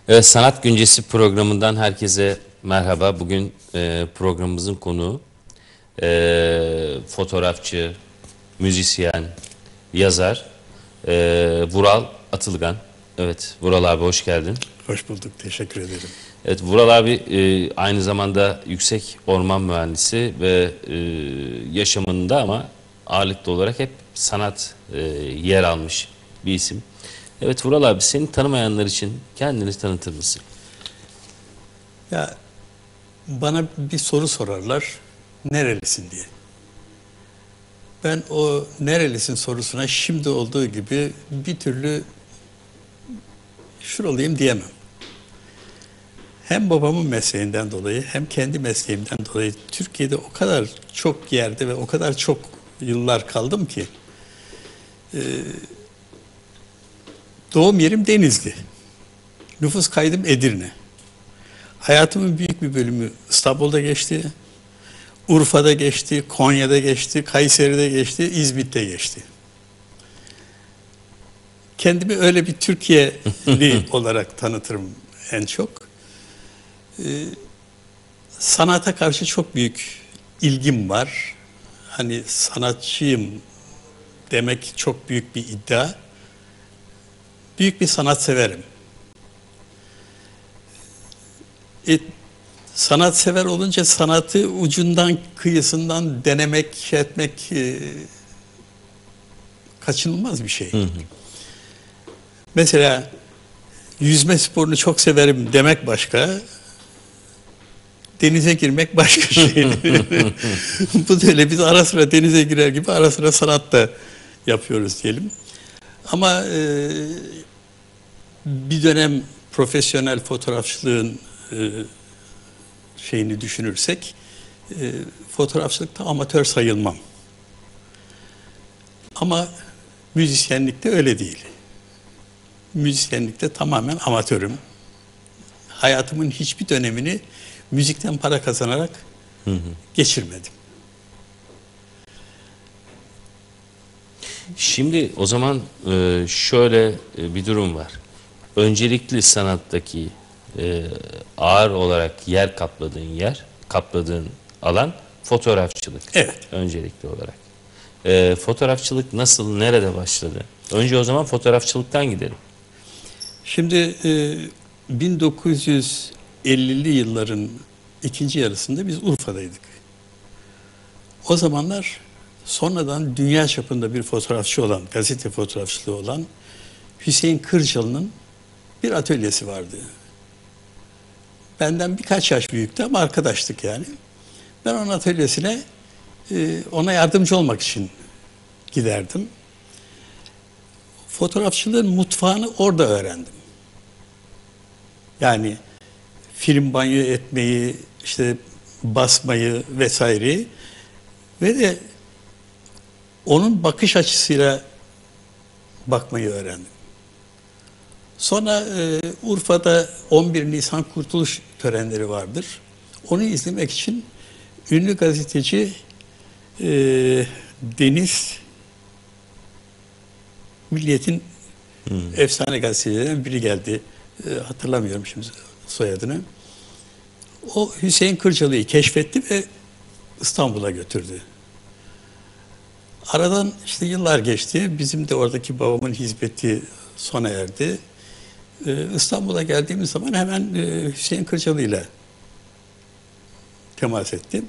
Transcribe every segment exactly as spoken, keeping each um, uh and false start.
Evet, Sanat Güncesi programından herkese merhaba. Bugün e, programımızın konuğu e, fotoğrafçı, müzisyen, yazar e, Vural Atılgan. Evet, Vural abi hoş geldin. Hoş bulduk, teşekkür ederim. Evet, Vural abi e, aynı zamanda yüksek orman mühendisi ve e, yaşamında ama ağırlıklı olarak hep sanat e, yer almış bir isim. Evet Vural abi, seni tanımayanlar için kendini tanıtır mısın? Ya bana bir soru sorarlar, nerelisin diye. Ben o nerelisin sorusuna şimdi olduğu gibi bir türlü şuralıyım diyemem. Hem babamın mesleğinden dolayı hem kendi mesleğimden dolayı Türkiye'de o kadar çok yerde ve o kadar çok yıllar kaldım ki e, doğum yerim Denizli. Nüfus kaydım Edirne. Hayatımın büyük bir bölümü İstanbul'da geçti. Urfa'da geçti, Konya'da geçti, Kayseri'de geçti, İzmit'te geçti. Kendimi öyle bir Türkiye'li olarak tanıtırım en çok. Ee, sanata karşı çok büyük ilgim var. Hani sanatçıyım demek çok büyük bir iddia. Büyük bir sanatseverim. E, sanatsever olunca sanatı ucundan kıyısından denemek, şey etmek e, kaçınılmaz bir şey. Hı hı. Mesela yüzme sporunu çok severim demek başka, denize girmek başka şey. Bu da öyle, biz ara sıra denize girer gibi ara sıra sanat da yapıyoruz diyelim. Ama e, bir dönem profesyonel fotoğrafçılığın e, şeyini düşünürsek, e, fotoğrafçılıkta amatör sayılmam. Ama müzisyenlikte öyle değil. Müzisyenlikte tamamen amatörüm. Hayatımın hiçbir dönemini müzikten para kazanarak hı hı. geçirmedim. Şimdi o zaman e, şöyle bir durum var. Öncelikli sanattaki e, ağır olarak yer kapladığın yer, kapladığın alan fotoğrafçılık. Evet. Öncelikli olarak. E, fotoğrafçılık nasıl, nerede başladı? Önce o zaman fotoğrafçılıktan gidelim. Şimdi e, bin dokuz yüz ellili yılların ikinci yarısında biz Urfa'daydık. O zamanlar sonradan dünya çapında bir fotoğrafçı olan, gazete fotoğrafçılığı olan Hüseyin Kırcalı'nın bir atölyesi vardı. Benden birkaç yaş büyüktü ama arkadaştık yani. Ben onun atölyesine e, ona yardımcı olmak için giderdim. Fotoğrafçılığın mutfağını orada öğrendim. Yani film banyo etmeyi, işte basmayı vesaireyi ve de onun bakış açısıyla bakmayı öğrendim. Sonra e, Urfa'da on bir Nisan Kurtuluş törenleri vardır. Onu izlemek için ünlü gazeteci e, Deniz, Milliyet'in hmm. efsane gazetecilerinden biri geldi. E, hatırlamıyorum şimdi soyadını. O Hüseyin Kırcalı'yı keşfetti ve İstanbul'a götürdü. Aradan işte yıllar geçti. Bizim de oradaki babamın hizmeti sona erdi. Ee, İstanbul'a geldiğimiz zaman hemen e, Hüseyin Kırcalı ile temas ettim.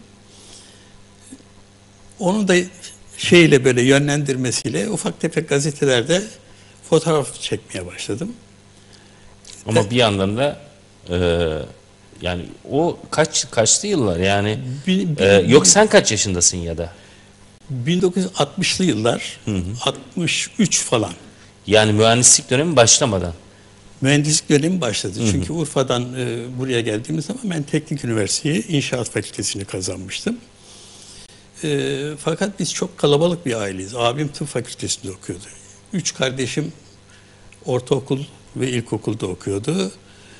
Onun da şeyle böyle yönlendirmesiyle ufak tefek gazetelerde fotoğraf çekmeye başladım. Ama de, bir yandan da e, yani o kaç kaçtı yıllar yani bin, bin, e, yok bin, sen kaç yaşındasın ya da? bin dokuz yüz altmışlı yıllar, hı hı. altmış üç falan. Yani mühendislik dönemi başlamadan. Mühendislik dönemi başladı. Hı hı. Çünkü Urfa'dan e, buraya geldiğimiz zaman ben Teknik Üniversiteyi İnşaat Fakültesini kazanmıştım. E, fakat biz çok kalabalık bir aileyiz. Abim tıp fakültesinde okuyordu. Üç kardeşim ortaokul ve ilkokulda okuyordu.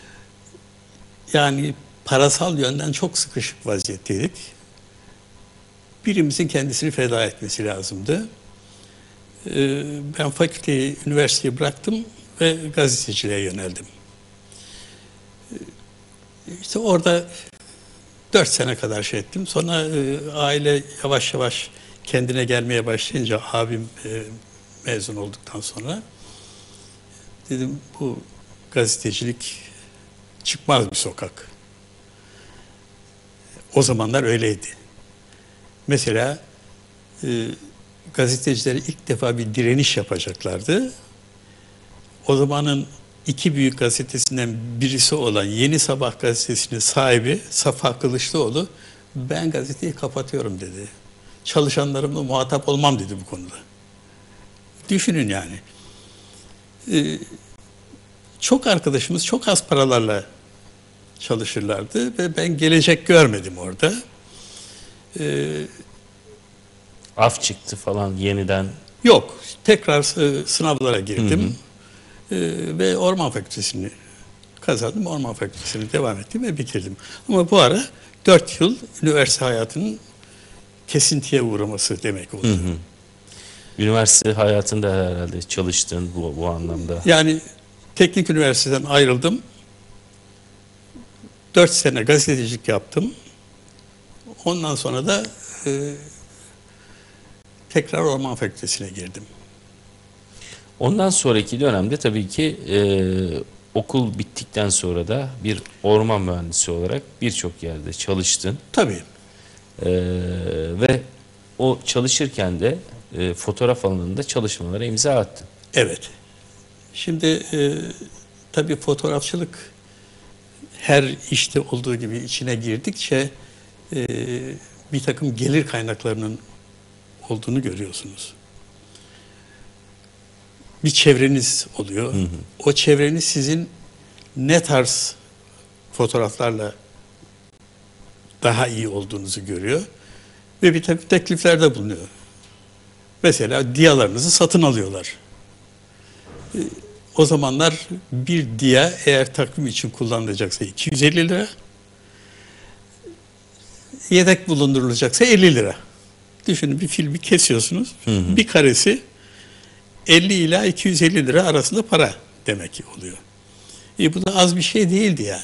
Yani parasal yönden çok sıkışık vaziyetteydik. Birimizin kendisini feda etmesi lazımdı. E, ben fakülteyi, üniversiteyi bıraktım ve gazeteciliğe yöneldim. İşte orada dört sene kadar şey ettim. Sonra e, aile yavaş yavaş kendine gelmeye başlayınca abim e, mezun olduktan sonra dedim bu gazetecilik çıkmaz bir sokak. O zamanlar öyleydi. Mesela e, gazetecileri ilk defa bir direniş yapacaklardı. O zamanın iki büyük gazetesinden birisi olan Yeni Sabah gazetesinin sahibi Safa Kılıçlıoğlu, ben gazeteyi kapatıyorum dedi. Çalışanlarımla muhatap olmam dedi bu konuda. Düşünün yani. Ee, çok arkadaşımız çok az paralarla çalışırlardı ve ben gelecek görmedim orada. Ee, Af çıktı falan yeniden. yok, tekrar e, sınavlara girdim. Hı hı. Ee, ve Orman Fakültesini kazandım. Orman Fakültesini devam ettim ve bitirdim. Ama bu ara dört yıl üniversite hayatının kesintiye uğraması demek oldu. Hı hı. Üniversite hayatında herhalde çalıştın bu, bu anlamda. Yani teknik üniversiteden ayrıldım. Dört sene gazetecilik yaptım. Ondan sonra da e, tekrar Orman Fakültesine girdim. Ondan sonraki dönemde tabii ki e, okul bittikten sonra da bir orman mühendisi olarak birçok yerde çalıştın. Tabii. E, ve o çalışırken de e, fotoğraf alanında çalışmalara imza attın. Evet. Şimdi e, tabii fotoğrafçılık her işte olduğu gibi içine girdikçe e, bir takım gelir kaynaklarının olduğunu görüyorsunuz. Bir çevreniz oluyor. Hı hı. O çevreniz sizin ne tarz fotoğraflarla daha iyi olduğunuzu görüyor ve bir takım tekliflerde bulunuyor. Mesela diyalarınızı satın alıyorlar. O zamanlar bir diya eğer takvim için kullanılacaksa iki yüz elli lira, yedek bulundurulacaksa elli lira. Düşünün, bir filmi kesiyorsunuz, hı hı. bir karesi elli ila iki yüz elli lira arasında para demek ki oluyor. E bu da az bir şey değildi yani.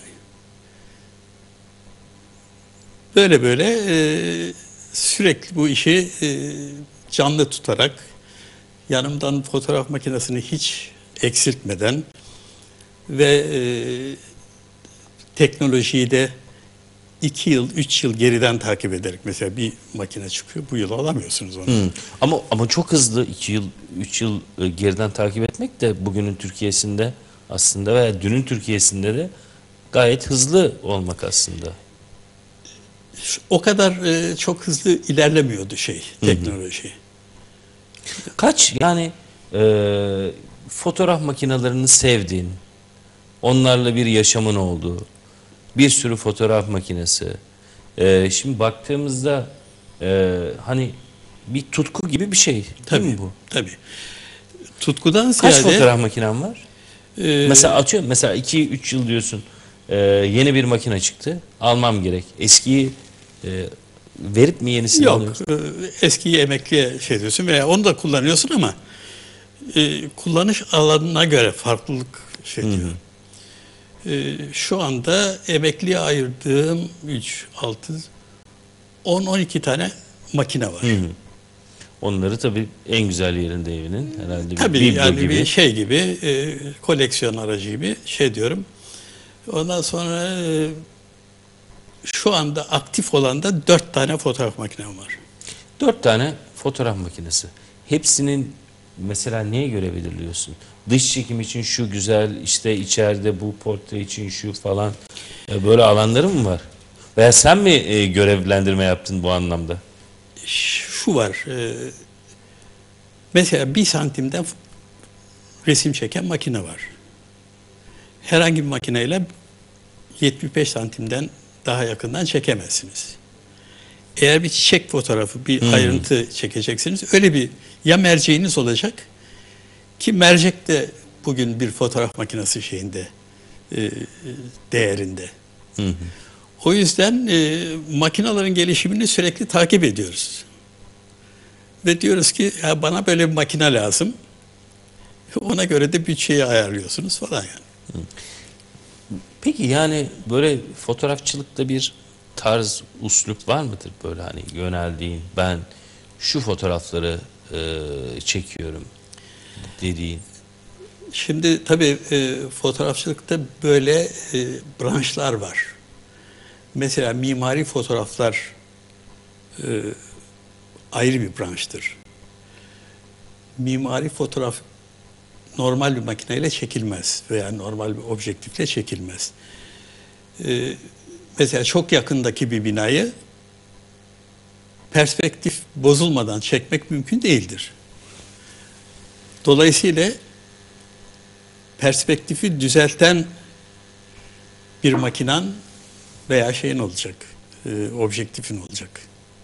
Böyle böyle e, sürekli bu işi e, canlı tutarak, yanımdan fotoğraf makinesini hiç eksiltmeden ve e, teknolojiyi de iki yıl, üç yıl geriden takip ederek, mesela bir makine çıkıyor, bu yıl alamıyorsunuz onu. Hmm. Ama ama çok hızlı iki yıl, üç yıl geriden takip etmek de bugünün Türkiye'sinde aslında veya dünün Türkiye'sinde de gayet hızlı olmak aslında. O kadar e, çok hızlı ilerlemiyordu şey, teknoloji. Hı hı. Kaç yani e, fotoğraf makinelerini sevdiğin, onlarla bir yaşamın olduğu, bir sürü fotoğraf makinesi. E, şimdi baktığımızda e, hani bir tutku gibi bir şey değil tabii, mi bu? Tabii. Tutkudan Kaç ziyade... fotoğraf makinen var? Ee, mesela atıyorum, mesela iki üç yıl diyorsun, e, yeni bir makine çıktı, almam gerek. Eskiyi e, verip mi yenisini yok, alıyorsun? Yok, eskiyi emekliye şey diyorsun veya onu da kullanıyorsun ama e, kullanış alanına göre farklılık şey diyor. Hı hı. E, şu anda emekliye ayırdığım üç, altı, on, on iki tane makine var. Hı hı. Onları tabii en güzel yerinde evinin herhalde, tabii bir yani gibi. bir şey gibi, e, koleksiyon aracı gibi şey diyorum. Ondan sonra e, şu anda aktif olan da dört tane fotoğraf makinem var. Dört tane fotoğraf makinesi. Hepsinin mesela neye göre belirliyorsun? Dış çekim için şu güzel, işte içeride bu portre için şu falan. Böyle alanları mı var? Veya sen mi e, görevlendirme yaptın bu anlamda? Şu var. E, mesela bir santimden resim çeken makine var. Herhangi bir makineyle yetmiş beş santimden daha yakından çekemezsiniz. Eğer bir çiçek fotoğrafı, bir hmm. ayrıntı çekeceksiniz, öyle bir ya merceğiniz olacak ki mercek de bugün bir fotoğraf makinesi şeyinde, e, değerinde. Hmm. O yüzden e, makinelerin gelişimini sürekli takip ediyoruz. Ve diyoruz ki ya bana böyle bir makine lazım. Ona göre de bütçeyi ayarlıyorsunuz falan yani. Hmm. Peki yani böyle fotoğrafçılıkta bir tarz, uslup var mıdır böyle hani yöneldiğin, ben şu fotoğrafları e, çekiyorum dediğin? Şimdi tabii e, fotoğrafçılıkta böyle e, branşlar var. Mesela mimari fotoğraflar e, ayrı bir branştır. Mimari fotoğraf normal bir makineyle çekilmez veya normal bir objektifle çekilmez. Ee, mesela çok yakındaki bir binayı perspektif bozulmadan çekmek mümkün değildir. Dolayısıyla perspektifi düzelten bir makinan veya şeyin olacak, e, objektifin olacak.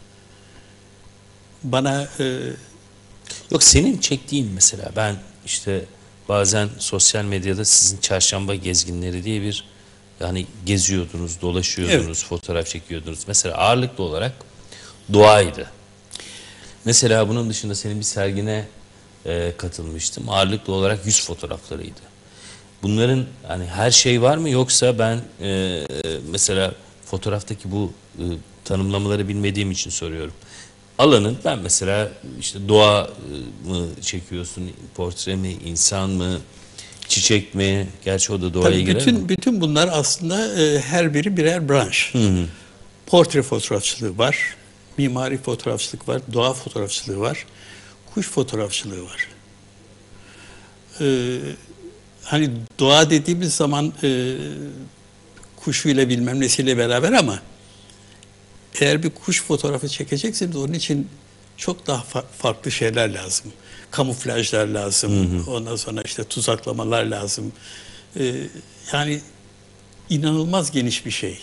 Bana e, Yok senin çektiğin mesela ben işte bazen sosyal medyada sizin çarşamba gezginleri diye bir yani geziyordunuz, dolaşıyordunuz, Evet. fotoğraf çekiyordunuz. Mesela ağırlıklı olarak doğaydı. Mesela bunun dışında senin bir sergine e, katılmıştım. Ağırlıklı olarak yüz fotoğraflarıydı. Bunların hani her şey var mı yoksa ben e, mesela fotoğraftaki bu e, tanımlamaları bilmediğim için soruyorum. Alanın ben mesela işte doğa mı çekiyorsun, portre mi, insan mı, çiçek mi? Gerçi o da doğaya tabii girer bütün mi? bütün bunlar aslında e, her biri birer branş. Hı hı. Portre fotoğrafçılığı var, mimari fotoğrafçılık var, doğa fotoğrafçılığı var, kuş fotoğrafçılığı var. Ee, hani doğa dediğimiz zaman e, kuşuyla bilmem nesiyle beraber ama eğer bir kuş fotoğrafı çekecekseniz onun için çok daha fa- farklı şeyler lazım. Kamuflajlar lazım, hı hı. Ondan sonra işte tuzaklamalar lazım. Ee, yani inanılmaz geniş bir şey.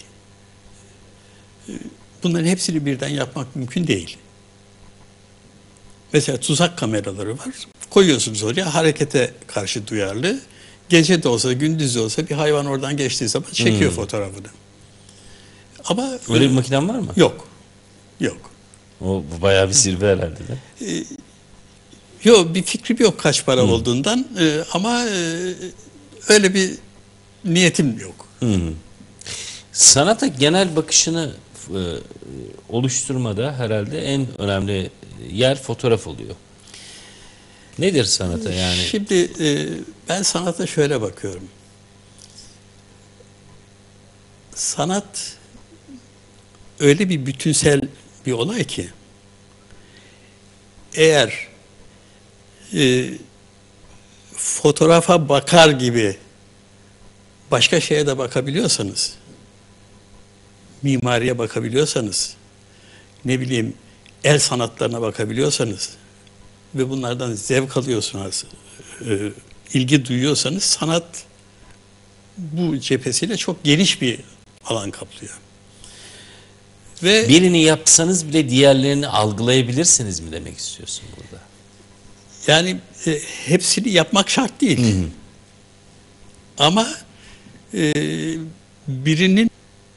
Bunların hepsini birden yapmak mümkün değil. Mesela tuzak kameraları var. Koyuyorsunuz oraya, harekete karşı duyarlı. Gece de olsa, gündüz de olsa bir hayvan oradan geçtiği zaman çekiyor Hmm. fotoğrafını. Ama Öyle e, bir makinen var mı? yok. Yok. O bu bayağı bir zirve herhalde de. Yok, bir fikrim yok kaç para Hmm. olduğundan e, ama e, öyle bir niyetim yok. Hmm. Sanata genel bakışını e, oluşturmada herhalde en önemli yer fotoğraf oluyor. Nedir sanata yani? Şimdi e, ben sanata şöyle bakıyorum. Sanat öyle bir bütünsel bir olay ki eğer e, fotoğrafa bakar gibi başka şeye de bakabiliyorsanız, mimariye bakabiliyorsanız, ne bileyim el sanatlarına bakabiliyorsanız ve bunlardan zevk alıyorsunuz, e, ilgi duyuyorsanız sanat bu cephesiyle çok geniş bir alan kaplıyor. Ve Birini yapsanız bile diğerlerini algılayabilirsiniz mi demek istiyorsun burada? yani e, hepsini yapmak şart değil. Hı hı. Ama e, birinin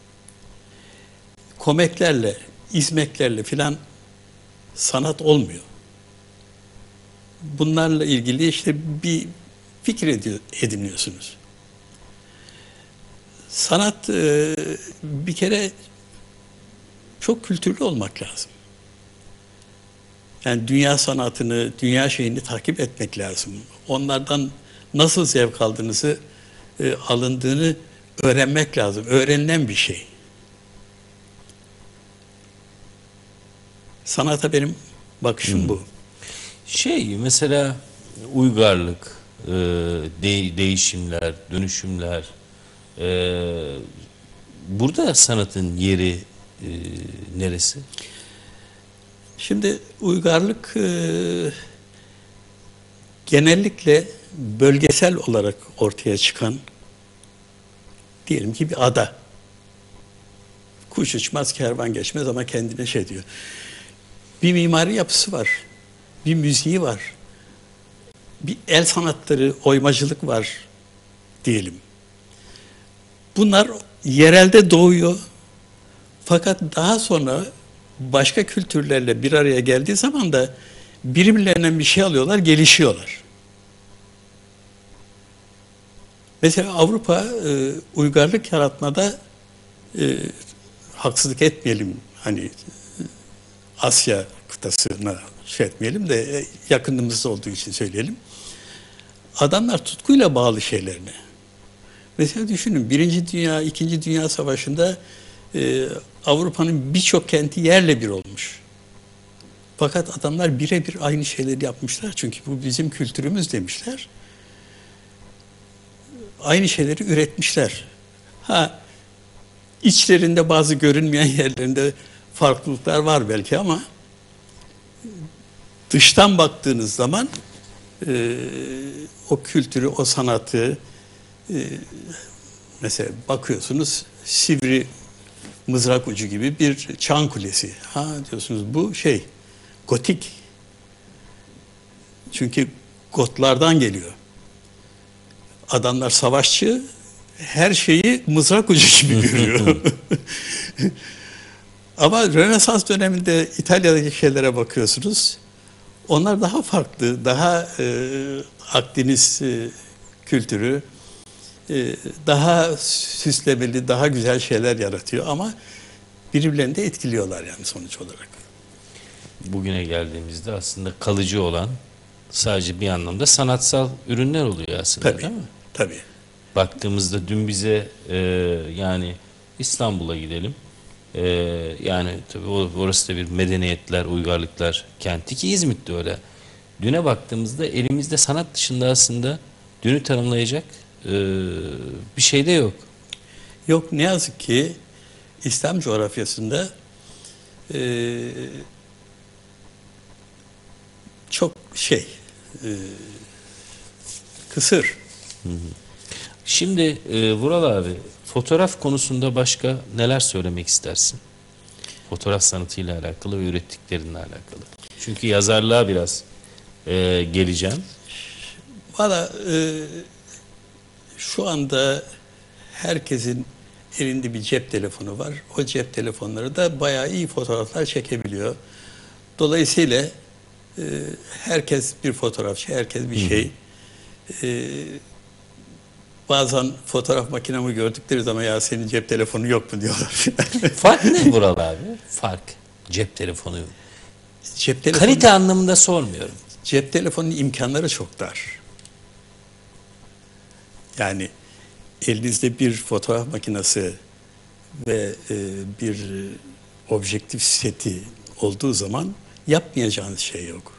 komeklerle, izmeklerle filan sanat olmuyor. Bunlarla ilgili işte bir fikir ediyor, ediniyorsunuz. Sanat e, bir kere çok kültürlü olmak lazım. Yani dünya sanatını, dünya şeyini takip etmek lazım. Onlardan nasıl zevk aldığınızı, e, alındığını öğrenmek lazım. Öğrenilen bir şey. Sanata benim bakışım Hmm. bu. Şey mesela uygarlık, e, de- değişimler, dönüşümler. E, burada sanatın yeri e, neresi? Şimdi uygarlık e, genellikle bölgesel olarak ortaya çıkan, diyelim ki bir ada. Kuş uçmaz, kervan geçmez ama kendine şey diyor. Bir mimari yapısı var, bir müziği var, bir el sanatları, oymacılık var diyelim. Bunlar yerelde doğuyor. Fakat daha sonra başka kültürlerle bir araya geldiği zaman da birbirlerinden bir şey alıyorlar, gelişiyorlar. Mesela Avrupa e, uygarlık yaratmada e, haksızlık etmeyelim. Hani e, Asya kıtasına şey etmeyelim de e, yakınımızda olduğu için söyleyelim. Adamlar tutkuyla bağlı şeylerine. Mesela düşünün Birinci Dünya, İkinci Dünya Savaşı'nda e, Avrupa'nın birçok kenti yerle bir olmuş. Fakat adamlar birebir aynı şeyleri yapmışlar. Çünkü bu bizim kültürümüz demişler. Aynı şeyleri üretmişler. Ha, içlerinde bazı görünmeyen yerlerinde farklılıklar var belki ama dıştan baktığınız zaman e, o kültürü, o sanatı e, mesela bakıyorsunuz sivri mızrak ucu gibi bir çan kulesi. Ha diyorsunuz bu şey gotik. Çünkü Gotlardan geliyor. Adamlar savaşçı, her şeyi mızrak ucu gibi görüyor. Ama Rönesans döneminde İtalya'daki şeylere bakıyorsunuz. Onlar daha farklı, daha e, Akdeniz e, kültürü, e, daha süslemeli, daha güzel şeyler yaratıyor ama birbirlerini de etkiliyorlar yani sonuç olarak. Bugüne geldiğimizde aslında kalıcı olan sadece bir anlamda sanatsal ürünler oluyor aslında, Tabii, değil mi? tabii. Baktığımızda dün bize e, yani İstanbul'a gidelim. E, yani tabii orası da bir medeniyetler, uygarlıklar kenti ki İzmit de öyle. Düne baktığımızda elimizde sanat dışında aslında dünü tanımlayacak e, bir şey de yok. Yok ne yazık ki İslam coğrafyasında e, çok şey e, kısır. Şimdi e, Vural abi fotoğraf konusunda başka neler söylemek istersin? Fotoğraf sanatıyla alakalı ve ürettiklerinle alakalı. Çünkü yazarlığa biraz e, geleceğim. Valla e, şu anda herkesin elinde bir cep telefonu var. O cep telefonları da bayağı iyi fotoğraflar çekebiliyor. Dolayısıyla e, herkes bir fotoğrafçı, herkes bir şey. E, bazen fotoğraf makinamı gördükleri zaman ya senin cep telefonu yok mu diyorlar. Fark ne Vural abi? Fark. Cep telefonu. Cep telefonu, Kalite anlamında sormuyorum. cep telefonunun imkanları çok dar. Yani elinizde bir fotoğraf makinesi ve e, bir e, objektif seti olduğu zaman yapmayacağınız şey yok.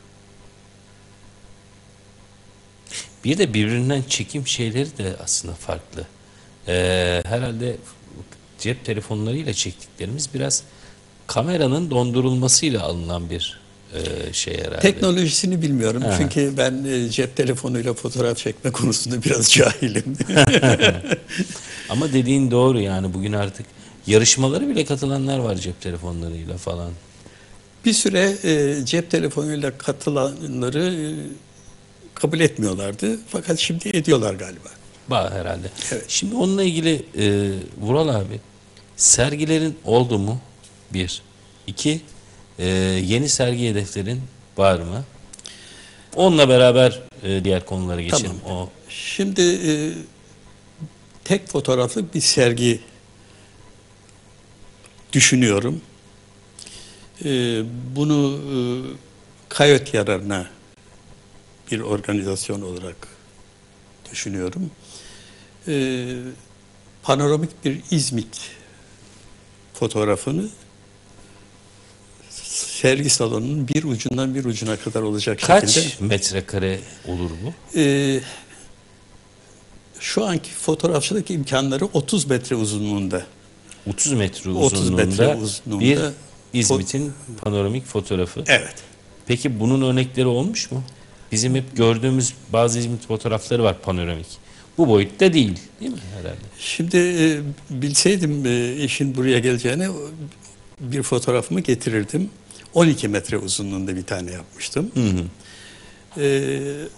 Bir de birbirinden çekim şeyleri de aslında farklı. Ee, herhalde cep telefonlarıyla çektiklerimiz biraz kameranın dondurulmasıyla alınan bir e, şey herhalde. Teknolojisini bilmiyorum Ha. çünkü ben e, cep telefonuyla fotoğraf çekme konusunda biraz cahilim. Ama dediğin doğru yani bugün artık yarışmalara bile katılanlar var cep telefonlarıyla falan. Bir süre e, cep telefonuyla katılanları e, kabul etmiyorlardı fakat şimdi ediyorlar galiba. Var herhalde. Evet. Şimdi onunla ilgili e, Vural abi sergilerin oldu mu? Bir. İki. E, yeni sergi hedeflerin var mı? Onunla beraber e, diğer konulara geçelim. Tamam. O Şimdi e, tek fotoğraflı bir sergi düşünüyorum. E, bunu e, Kayıt yararına bir organizasyon olarak düşünüyorum. E, panoramik bir İzmit fotoğrafını sergi salonunun bir ucundan bir ucuna kadar olacak kaç şekilde. metrekare olur bu? E, şu anki fotoğrafçılık imkanları otuz metre uzunluğunda. otuz metre otuz uzunluğunda, metre uzunluğunda bir İzmit'in panoramik fotoğrafı. Evet. Peki bunun örnekleri olmuş mu? Bizim hep gördüğümüz bazı İzmit fotoğrafları var panoramik. Bu boyutta değil, değil mi herhalde? Şimdi e, bilseydim e, işin buraya geleceğini bir fotoğrafımı getirirdim. on iki metre uzunluğunda bir tane yapmıştım. Hı hı. E,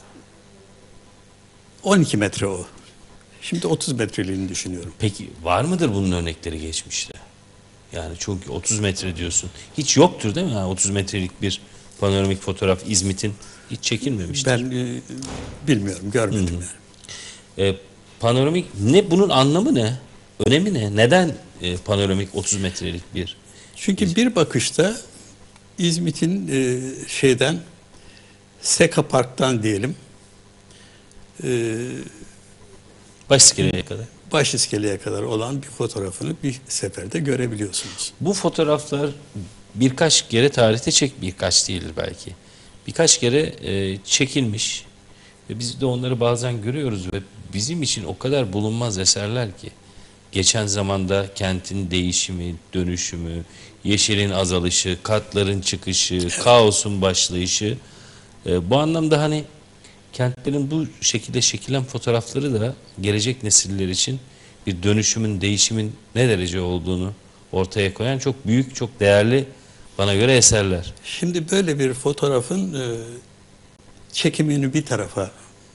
on iki metre o. Şimdi otuz metreliğini düşünüyorum. Peki var mıdır bunun örnekleri geçmişte? Yani çünkü otuz metre diyorsun. Hiç yoktur değil mi? Yani otuz metrelik bir panoramik fotoğraf İzmit'in hiç çekilmemiştir. Ben e, bilmiyorum, görmedim. Yani. Ee, panoramik ne, bunun anlamı ne? Önemi ne? Neden e, panoramik otuz metrelik bir? Çünkü bir bakışta İzmit'in e, şeyden Seka Park'tan diyelim e, Başiskeleye kadar. Başiskeleye kadar olan bir fotoğrafını bir seferde görebiliyorsunuz. Bu fotoğraflar birkaç kere tarihte çek, birkaç değildir belki. Birkaç kere e, çekilmiş ve biz de onları bazen görüyoruz ve bizim için o kadar bulunmaz eserler ki. Geçen zamanda kentin değişimi, dönüşümü, yeşilin azalışı, katların çıkışı, kaosun başlayışı. E, bu anlamda hani kentlerin bu şekilde şekillen fotoğrafları da gelecek nesiller için bir dönüşümün, değişimin ne derece olduğunu ortaya koyan çok büyük, çok değerli bana göre eserler. Şimdi böyle bir fotoğrafın e, çekimini bir tarafa,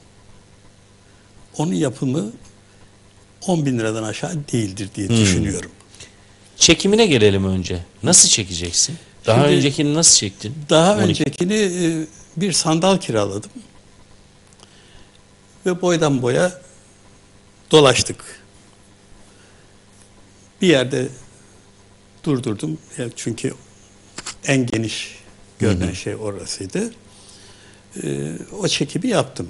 onun yapımı on bin liradan aşağı değildir diye Hmm. düşünüyorum. Çekimine gelelim önce. Nasıl çekeceksin? Daha Şimdi, öncekini nasıl çektin? Daha on iki öncekini e, bir sandal kiraladım ve boydan boya dolaştık. Bir yerde durdurdum. Yani çünkü en geniş görünen Hı hı. şey orasıydı. Ee, o çekimi yaptım.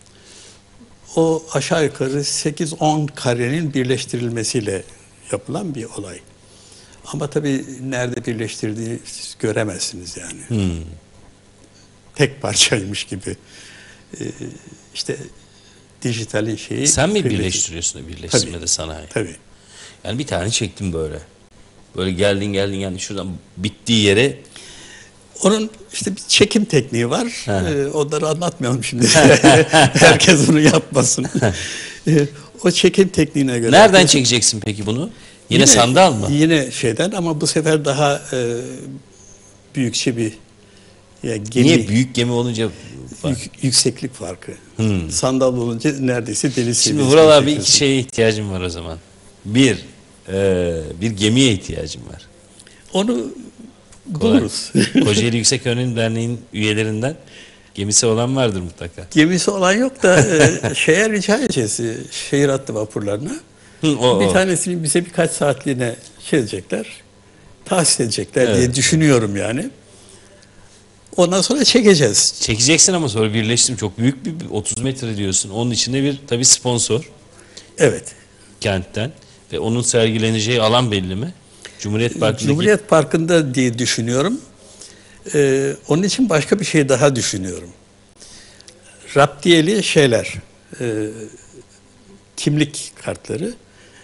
O aşağı yukarı sekiz on karenin birleştirilmesiyle yapılan bir olay. Ama tabii nerede birleştirdiğini siz göremezsiniz yani. Hmm. Tek parçaymış gibi. Ee, işte dijitalin şeyi. Sen mi kıymeti. birleştiriyorsun birleştirmede Tabii. sanayi? Tabii. Yani bir tane çektim böyle. Böyle geldin geldin yani şuradan bittiği yere. Onun işte bir çekim tekniği var. He. Ee, onları anlatmayalım şimdi. Herkes onu yapmasın. Ee, o çekim tekniğine göre. Nereden herkes- çekeceksin peki bunu? Yine, sandal mı? Yine şeyden ama bu sefer daha e, büyükçe bir ya gemi, Niye büyük gemi olunca var? yük- yükseklik farkı. Hmm. Sandal olunca neredeyse deniz Şimdi seviyesine Vural abi iki çekiyorsun. şeye ihtiyacım var o zaman. Bir, e, bir gemiye ihtiyacım var. Onu Kolay. buluruz. Kocaeli Yüksek Öğrenim Derneği'nin üyelerinden gemisi olan vardır mutlaka. Gemisi olan yok da e, şeye rica edeceğiz. e, Şehir hattı vapurlarına. Hı, o, Bir o. tanesini bize birkaç saatliğine şey edecekler. Tahsis edecekler diye Evet. düşünüyorum yani. Ondan sonra çekeceğiz. Çekeceksin ama sonra birleştim. Çok büyük bir bir otuz metre diyorsun. Onun içinde bir tabii sponsor Evet. kentten ve onun sergileneceği alan belli mi? Cumhuriyet Parkı'ndaki Cumhuriyet Parkı'nda diye düşünüyorum. Ee, onun için başka bir şey daha düşünüyorum. Raptiyeli şeyler, e, kimlik kartları.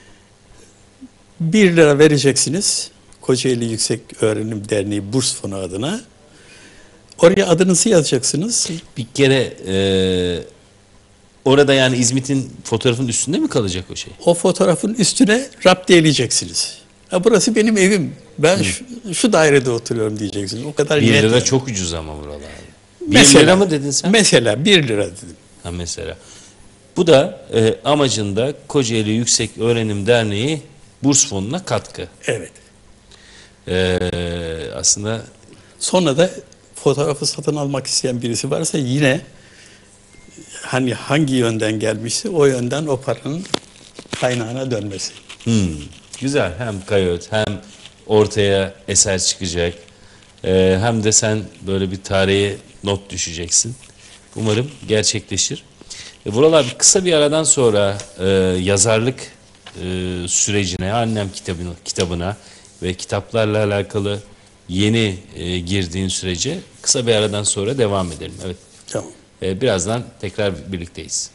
Bir lira vereceksiniz. Kocaeli Yüksek Öğrenim Derneği Burs Fonu adına. Oraya adınızı yazacaksınız. bir kere e, orada yani İzmit'in fotoğrafının üstünde mi kalacak o şey? O fotoğrafın üstüne raptiyeleyeceksiniz. Ha, burası benim evim. Ben şu, şu dairede oturuyorum diyeceksiniz. O kadar Bir net lira yani. çok ucuz ama Vural abi. Bir Mesela- lira mı dedin sen? Mesela bir lira dedim. Ha mesela. Bu da e, amacında Kocaeli Yüksek Öğrenim Derneği Burs Fonu'na katkı. Evet. E, aslında Sonra da fotoğrafı satın almak isteyen birisi varsa yine hani hangi yönden gelmişse o yönden o paranın kaynağına dönmesi. hmm, güzel. Hem kayıt hem ortaya eser çıkacak. E, hem de sen böyle bir tarihe not düşeceksin. Umarım gerçekleşir. E, Vural abi kısa bir aradan sonra e, yazarlık e, sürecine, annem kitabına, kitabına ve kitaplarla alakalı yeni e, girdiğin sürece kısa bir aradan sonra devam edelim. Evet. Tamam. E, birazdan tekrar birlikteyiz.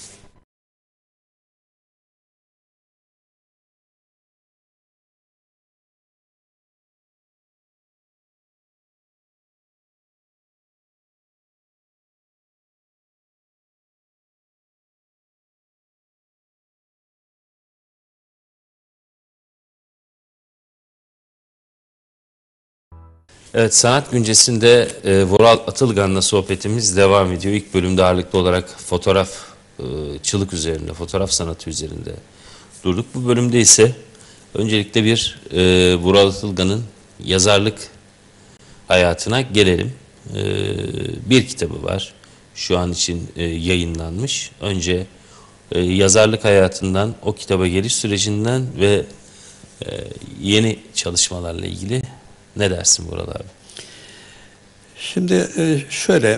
Evet, Sanat Güncesi'nde e, Vural Atılgan'la sohbetimiz devam ediyor. İlk bölümde ağırlıklı olarak fotoğrafçılık üzerinde, fotoğraf sanatı üzerinde durduk. Bu bölümde ise öncelikle bir e, Vural Atılgan'ın yazarlık hayatına gelelim. E, bir kitabı var. Şu an için e, yayınlanmış. Önce e, yazarlık hayatından, o kitaba geliş sürecinden ve e, yeni çalışmalarla ilgili ne dersin Vural abi? Şimdi e, şöyle,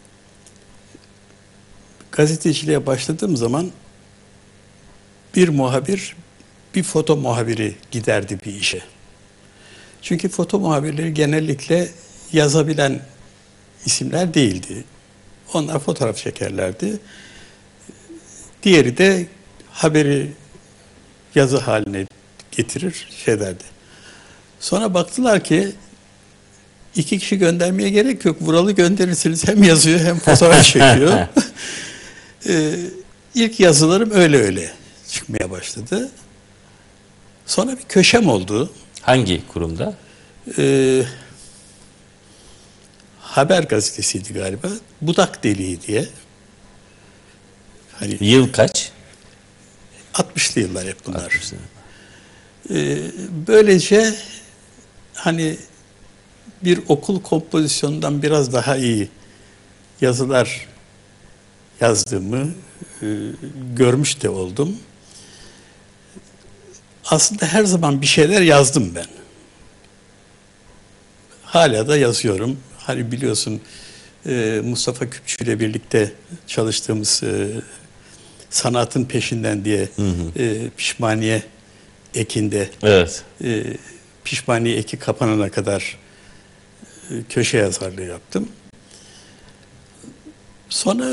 gazeteciliğe başladığım zaman bir muhabir, bir foto muhabiri giderdi bir işe. Çünkü foto muhabirleri genellikle yazabilen isimler değildi. Onlar fotoğraf çekerlerdi. Diğeri de haberi yazı haline getirir, şey derdi. Sonra baktılar ki iki kişi göndermeye gerek yok. Vural'ı gönderirsiniz, hem yazıyor hem fotoğraf çekiyor. ee, ilk yazılarım öyle öyle çıkmaya başladı. Sonra bir köşem oldu. Hangi kurumda? Ee, Haber gazetesiydi galiba. Budak Deliği diye. Hani Yıl kaç? altmışlı yıllar hep bunlar. altmışlı. Ee, böylece hani bir okul kompozisyonundan biraz daha iyi yazılar yazdığımı e, görmüş de oldum. Aslında her zaman bir şeyler yazdım ben. Hala da yazıyorum. Hani biliyorsun e, Mustafa Küpçü ile birlikte çalıştığımız e, Sanatın Peşinden diye Hı hı. e, Pişmaniye ekinde Evet. e, Pişmaniye eki kapanana kadar e, köşe yazarlığı yaptım. Sonra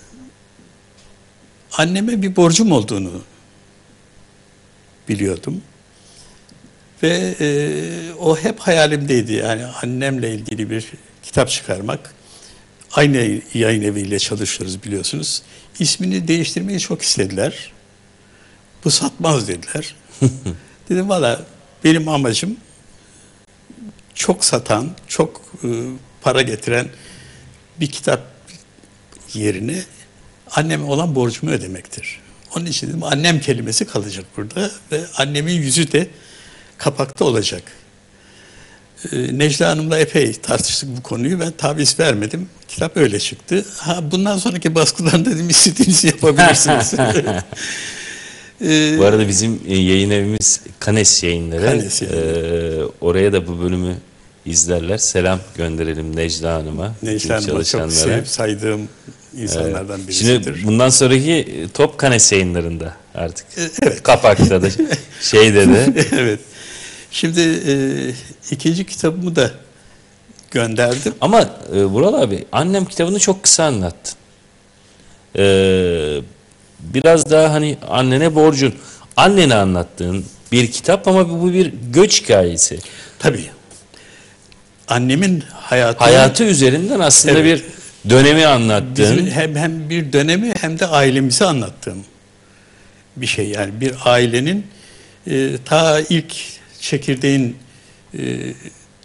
anneme bir borcum olduğunu biliyordum. Ve e, o hep hayalimdeydi. Yani annemle ilgili bir kitap çıkarmak. Aynı yayın eviyle çalışıyoruz biliyorsunuz. İsmini değiştirmeyi çok istediler. Bu satmaz dediler. Dedim valla benim amacım çok satan, çok e, para getiren bir kitap yerine anneme olan borcumu ödemektir. Onun için dedim annem kelimesi kalacak burada ve annemin yüzü de kapakta olacak. Ee, Necla Hanım'la epey tartıştık bu konuyu. Ben taviz vermedim. Kitap öyle çıktı. Ha, bundan sonraki baskılarında dedim istediğinizi yapabilirsiniz. ee, Bu arada bizim e, yayın evimiz Kanes Yayınları. Kanes Yayınları. Ee, oraya da bu bölümü izlerler. Selam gönderelim Necla Hanım'a. Necla Hanım'a çok sevip saydığım insanlardan Evet. birisidir. Şimdi bundan sonraki top Kanes Yayınları'nda artık. Evet. Kapakta da şeyde de. Evet. Şimdi e, ikinci kitabımı da gönderdim. Ama e, Vural abi annem kitabını çok kısa anlattın. Ee, biraz daha hani annene borcun. Annene anlattığın bir kitap ama bu bir göç hikayesi. Tabii. Annemin hayatı, Hayatı üzerinden aslında Evet. bir dönemi anlattığın. bizim hem hem bir dönemi hem de ailemizi anlattığım bir şey. Yani bir ailenin e, ta ilk çekirdeğin e,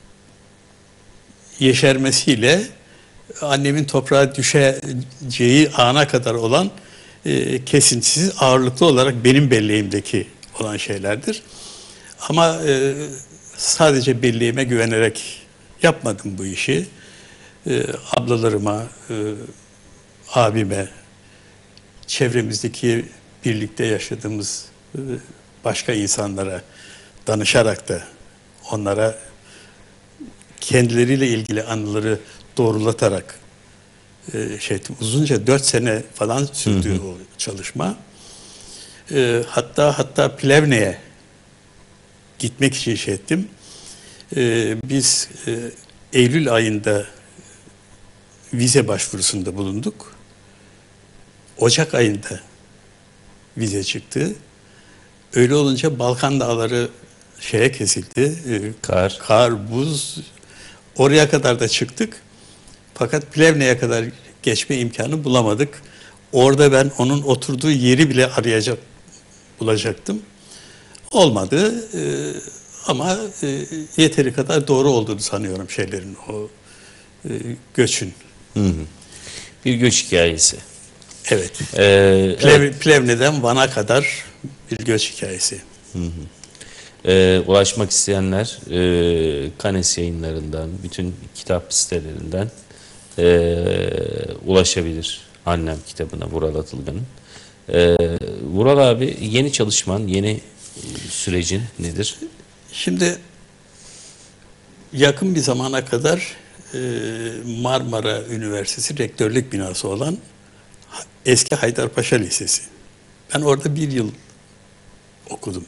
yeşermesiyle annemin toprağa düşeceği ana kadar olan e, kesintisiz ağırlıklı olarak benim belleğimdeki olan şeylerdir. Ama e, sadece belleğime güvenerek yapmadım bu işi. E, ablalarıma, e, abime, çevremizdeki birlikte yaşadığımız e, başka insanlara danışarak da onlara kendileriyle ilgili anıları doğrulatarak e, şey ettim. Uzunca dört sene falan sürdü Hı hı. o çalışma. E, hatta hatta Plevne'ye gitmek için şey ettim. E, biz e, Eylül ayında vize başvurusunda bulunduk. Ocak ayında vize çıktı. Öyle olunca Balkan Dağları şeye kesildi. E, Kar. Kar, buz. Oraya kadar da çıktık. Fakat Plevne'ye kadar geçme imkanı bulamadık. Orada ben onun oturduğu yeri bile arayacak, bulacaktım. Olmadı. Ee, ama e, yeteri kadar doğru olduğunu sanıyorum şeylerin, o e, göçün. Hı hı. Bir göç hikayesi. Evet. Ee, Plev, evet. Plevne'den Van'a kadar bir göç hikayesi. Hı hı. Ee, ulaşmak isteyenler e, Kanes Yayınları'ndan, bütün kitap sitelerinden e, ulaşabilir annem kitabına Vural Atılgan'ın. Ee, Vural abi, yeni çalışman, yeni e, sürecin nedir? Şimdi yakın bir zamana kadar e, Marmara Üniversitesi rektörlük binası olan eski Haydarpaşa Lisesi. Ben orada bir yıl okudum.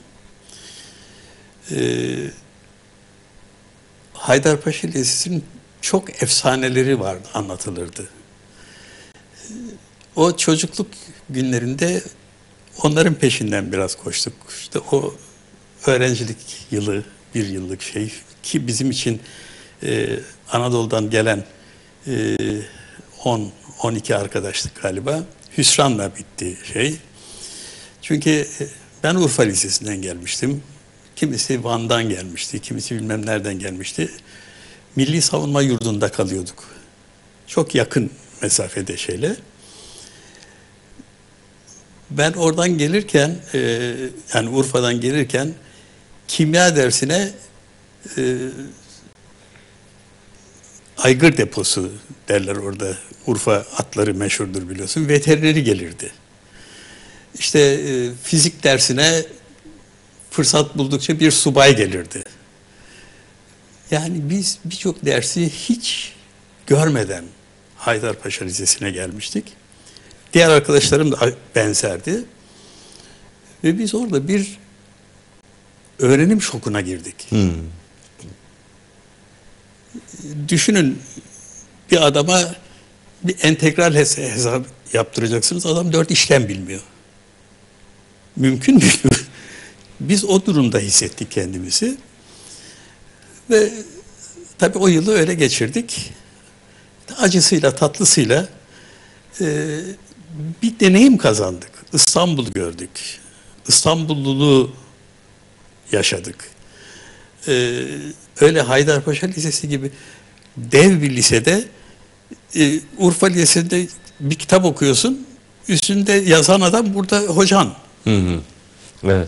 Ee, Haydarpaşa Lisesi'nin çok efsaneleri vardı, anlatılırdı. O çocukluk günlerinde onların peşinden biraz koştuk. İşte o öğrencilik yılı, bir yıllık şey ki bizim için e, Anadolu'dan gelen e, on on iki arkadaşlık galiba hüsranla bitti şey. Çünkü e, ben Urfa Lisesi'nden gelmiştim. Kimisi Van'dan gelmişti, kimisi bilmem nereden gelmişti. Milli Savunma Yurdu'nda kalıyorduk. Çok yakın mesafede şeyle. Ben oradan gelirken, e, yani Urfa'dan gelirken kimya dersine e, aygır deposu derler orada. Urfa atları meşhurdur biliyorsun. Veterineri gelirdi. İşte e, fizik dersine fırsat buldukça bir subay gelirdi. Yani biz birçok dersi hiç görmeden Haydarpaşa Lisesi'ne gelmiştik. Diğer arkadaşlarım da benzerdi. Ve biz orada bir öğrenim şokuna girdik. Hmm. Düşünün, bir adama bir entegral hesap yaptıracaksınız. Adam dört işlem bilmiyor. Mümkün mü? Biz o durumda hissettik kendimizi. Ve tabii o yılı öyle geçirdik. Acısıyla, tatlısıyla e, bir deneyim kazandık. İstanbul'u gördük. İstanbulluluğu yaşadık. E, öyle Haydarpaşa Lisesi gibi dev bir lisede, e, Urfa Lisesi'nde bir kitap okuyorsun. Üstünde yazan adam burada hocan. Hı hı. Evet.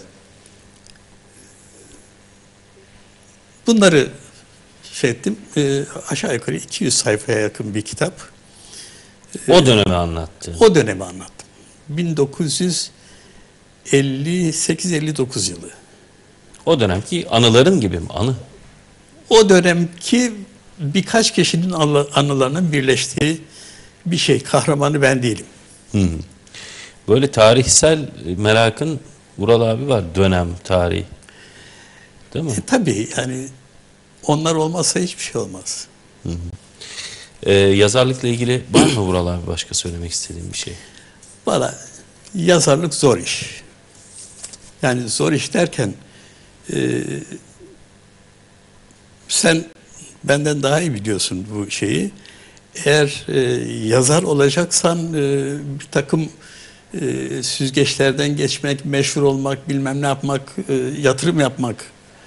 Bunları şey ettim. E, aşağı yukarı iki yüz sayfaya yakın bir kitap. O dönemi anlattı. O dönemi anlattım. bin dokuz yüz elli sekiz elli dokuz yılı. O dönemki anıların gibi mi? Anı. O dönemki birkaç kişinin anılarının birleştiği bir şey. Kahramanı ben değilim. Hı hı. Böyle tarihsel merakın Vural abi var. Dönem, tarih. Değil mi? E, tabii yani onlar olmazsa hiçbir şey olmaz. Hı hı. Ee, yazarlıkla ilgili var mı Vural abi başka söylemek istediğin bir şey? Valla yazarlık zor iş. Yani zor iş derken e, sen benden daha iyi biliyorsun bu şeyi. Eğer e, yazar olacaksan e, bir takım e, süzgeçlerden geçmek, meşhur olmak, bilmem ne yapmak, e, yatırım yapmak.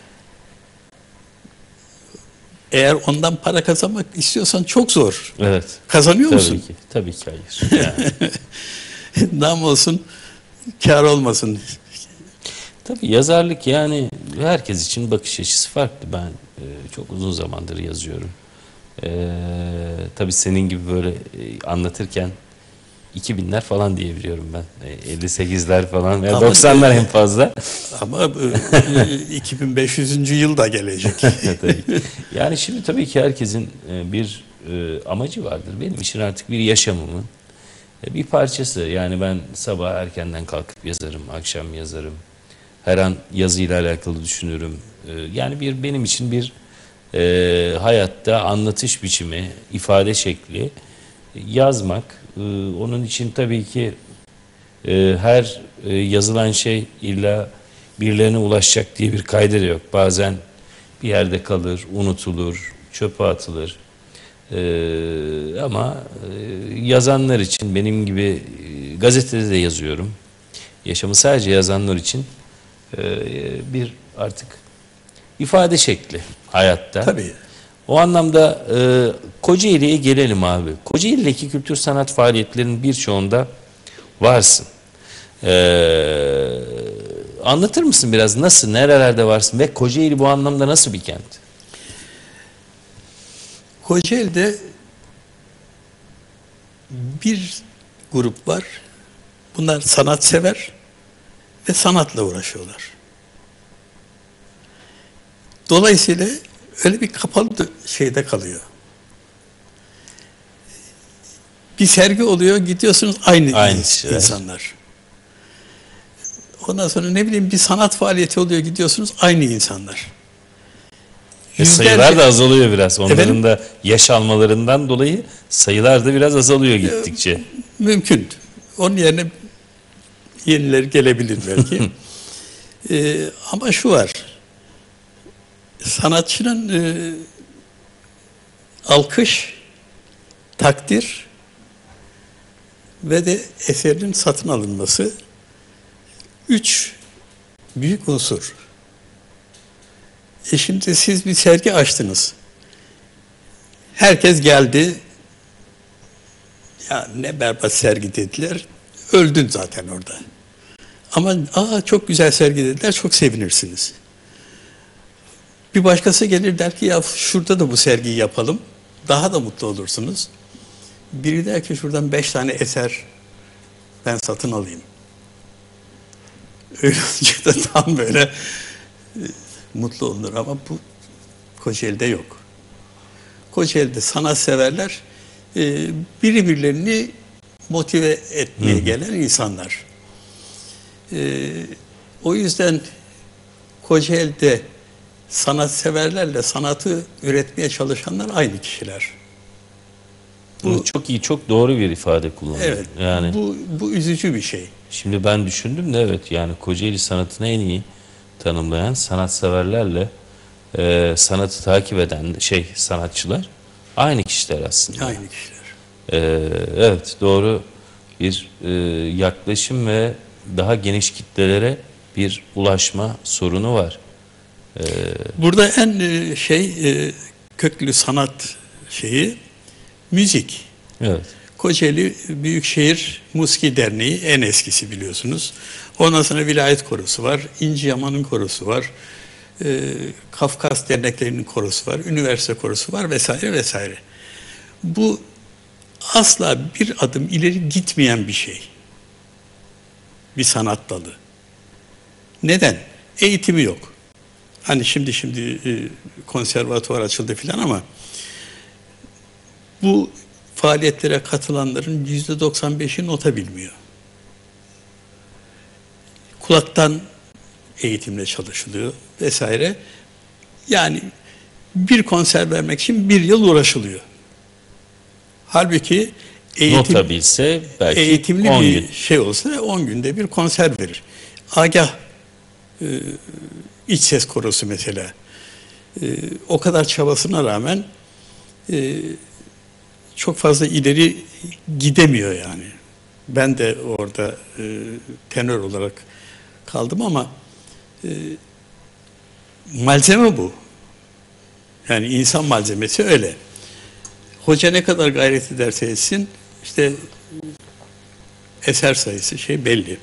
Eğer ondan para kazanmak istiyorsan çok zor. Evet. Kazanıyor Tabii musun? ki. Tabii ki hayır. Yani. Nam olsun, kar olmasın. Tabii yazarlık yani herkes için bakış açısı farklı. Ben e, çok uzun zamandır yazıyorum. E, tabii senin gibi böyle e, anlatırken iki binler falan diyebiliyorum ben. E, elli sekizler falan veya Ama- doksanlar en fazla. Ama e, iki bin beş yüzüncü yıl da gelecek. Tabii. Yani şimdi tabii ki herkesin e, bir e, amacı vardır. Benim için artık bir yaşamımın e, bir parçası. Yani ben sabah erkenden kalkıp yazarım, akşam yazarım. Her an yazıyla alakalı düşünürüm. E, yani bir benim için bir e, hayatta anlatış biçimi, ifade şekli, e, yazmak. E, onun için tabii ki e, her e, yazılan şey illa birilerine ulaşacak diye bir kaydı da yok. Bazen bir yerde kalır, unutulur, çöpe atılır. Ee, ama e, yazanlar için benim gibi e, gazetede de yazıyorum. Yaşamı sadece yazanlar için e, bir artık ifade şekli hayatta. Tabii. O anlamda e, Kocaeli'ye gelelim abi. Kocaeli'deki kültür sanat faaliyetlerinin birçoğunda varsın. Ee, anlatır mısın biraz nasıl, nerelerde varsın ve Kocaeli bu anlamda nasıl bir kent? Kocaeli'de bir grup var. Bunlar sanatsever ve sanatla uğraşıyorlar. Dolayısıyla öyle bir kapalı şeyde kalıyor. Bir sergi oluyor, gidiyorsunuz aynı, Aynı insanlar. Ondan sonra ne bileyim bir sanat faaliyeti oluyor, gidiyorsunuz aynı insanlar. E sayılar da azalıyor biraz. Onların Efendim? da yaş almalarından dolayı sayılar da biraz azalıyor gittikçe. E, mümkün. Onun yerine yenileri gelebilir belki. e, ama şu var. Sanatçının e, alkış, takdir ve de eserinin satın alınması üç büyük unsur. E şimdi siz bir sergi açtınız. Herkes geldi. Ya ne berbat sergi dediler. Öldün zaten orada. Ama aa çok güzel sergi dediler. Çok sevinirsiniz. Bir başkası gelir der ki ya şurada da bu sergiyi yapalım. Daha da mutlu olursunuz. Biri der ki şuradan beş tane eser ben satın alayım. Öyle olunca da tam böyle e, mutlu olunur ama bu Kocaeli'de yok. Kocaeli'de sanatseverler e, birbirlerini motive etmeye Hı. gelen insanlar. E, o yüzden Kocaeli'de sanatseverlerle sanatı üretmeye çalışanlar aynı kişiler. Bu çok iyi, çok doğru bir ifade kullanıyor. Evet. Yani bu bu üzücü bir şey. Şimdi ben düşündüm de evet yani Kocaeli sanatını en iyi tanımlayan sanatseverlerle e, sanatı takip eden şey sanatçılar aynı kişiler aslında. Aynı kişiler. E, evet doğru bir e, yaklaşım ve daha geniş kitlelere bir ulaşma sorunu var. E, Burada en e, şey e, köklü sanat şeyi müzik. Evet. Kocaeli Büyükşehir Musiki Derneği en eskisi biliyorsunuz. Ondan sonra Vilayet Korosu var, İnci Yaman'ın korosu var, e, Kafkas derneklerinin korosu var, üniversite korosu var vesaire vesaire. Bu asla bir adım ileri gitmeyen bir şey. Bir sanat dalı. Neden? Eğitimi yok. Hani şimdi şimdi e, konservatuvar açıldı filan ama bu faaliyetlere katılanların yüzde doksan beşi nota bilmiyor. Kulaktan eğitimle çalışılıyor vesaire. Yani bir konser vermek için bir yıl uğraşılıyor. Halbuki eğitim, nota bilse belki eğitimli on bir gün. şey olsa on günde bir konser verir. Agah e, iç ses korosu mesela. E, o kadar çabasına rağmen e, çok fazla ileri gidemiyor yani. Ben de orada e, tenör olarak kaldım ama e, malzeme bu. Yani insan malzemesi öyle. Hoca ne kadar gayret ederse etsin işte eser sayısı şey belli.